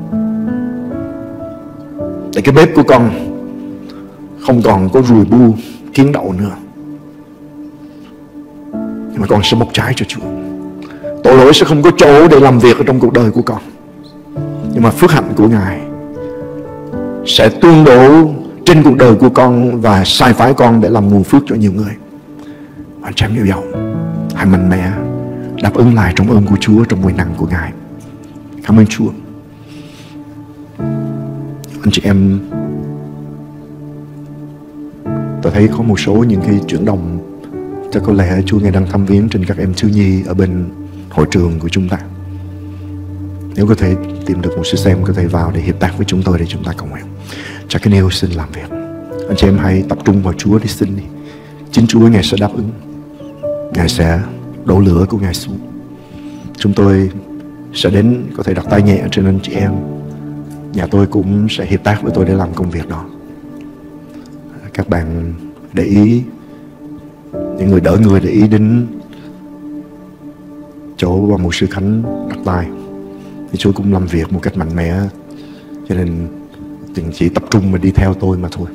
để cái bếp của con không còn có ruồi bu, kiến đậu nữa, nhưng mà con sẽ bốc cháy cho Chúa. Tội lỗi sẽ không có chỗ để làm việc ở trong cuộc đời của con. Nhưng mà phước hạnh của Ngài sẽ tuôn đổ trên cuộc đời của con và sai phái con để làm nguồn phước cho nhiều người. Anh chị em yêu dấu, hãy mạnh mẽ đáp ứng lại trong ơn của Chúa, trong quyền năng của Ngài. Cảm ơn Chúa. Anh chị em, tôi thấy có một số những cái chuyển động, chắc có lẽ Chúa Ngài đang thăm viếng trên các em thiếu nhi ở bên hội trường của chúng ta. Nếu có thể tìm được một sư xem có thể vào để hiệp tác với chúng tôi để chúng ta cầu nguyện. Cha kính yêu, xin làm việc. Anh chị em hãy tập trung vào Chúa để xin đi. Chính Chúa Ngài sẽ đáp ứng. Ngài sẽ đổ lửa của Ngài xuống. Chúng tôi sẽ đến có thể đặt tay nhẹ trên anh chị em. Nhà tôi cũng sẽ hiệp tác với tôi để làm công việc đó. Các bạn để ý, những người đỡ người để ý đến chỗ mà một sư Khánh đặt tay, thì Chúa cũng làm việc một cách mạnh mẽ. Cho nên chỉ tập trung mà đi theo tôi mà thôi.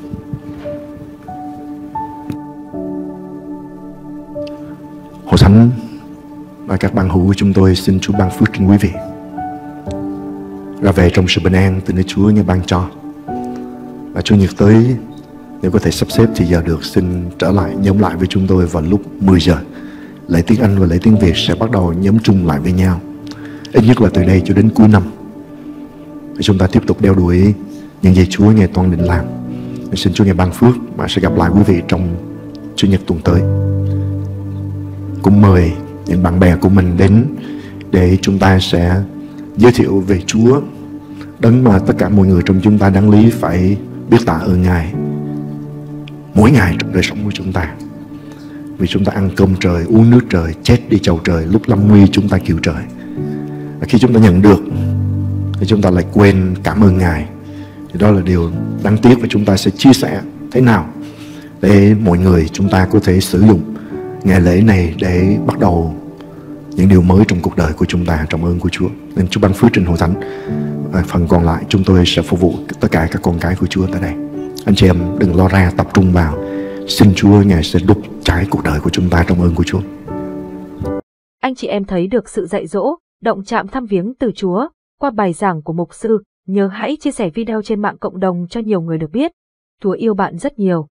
Hội thánh và các bạn hữu của chúng tôi xin Chúa ban phước trên quý vị, ra về trong sự bình an từ nơi Chúa Ngài ban cho. Và Chủ nhật tới, nếu có thể sắp xếp thì giờ được, xin trở lại nhóm lại với chúng tôi vào lúc 10 giờ. Lễ tiếng Anh và lễ tiếng Việt sẽ bắt đầu nhóm chung lại với nhau, ít nhất là từ đây cho đến cuối năm. Để chúng ta tiếp tục đeo đuổi những gì Chúa Ngài toan định làm. Xin Chúa Ngài ban phước và sẽ gặp lại quý vị trong Chủ nhật tuần tới. Cũng mời những bạn bè của mình đến để chúng ta sẽ giới thiệu về Chúa, đấng mà tất cả mọi người trong chúng ta đáng lý phải biết tạ ơn Ngài mỗi ngày trong đời sống của chúng ta. Vì chúng ta ăn cơm trời, uống nước trời, chết đi chầu trời, lúc lâm nguy chúng ta kêu trời. Và khi chúng ta nhận được thì chúng ta lại quên cảm ơn Ngài. Thì đó là điều đáng tiếc, và chúng ta sẽ chia sẻ thế nào để mọi người chúng ta có thể sử dụng ngày lễ này để bắt đầu những điều mới trong cuộc đời của chúng ta trong ơn của Chúa. Nên Chúa ban phước trên hội thánh. Và phần còn lại chúng tôi sẽ phục vụ tất cả các con cái của Chúa tại đây. Anh chị em đừng lo ra, tập trung vào. Xin Chúa Ngài sẽ đúc cháy cuộc đời của chúng ta trong ơn của Chúa. Anh chị em thấy được sự dạy dỗ, động chạm thăm viếng từ Chúa qua bài giảng của mục sư, nhớ hãy chia sẻ video trên mạng cộng đồng cho nhiều người được biết. Chúa yêu bạn rất nhiều.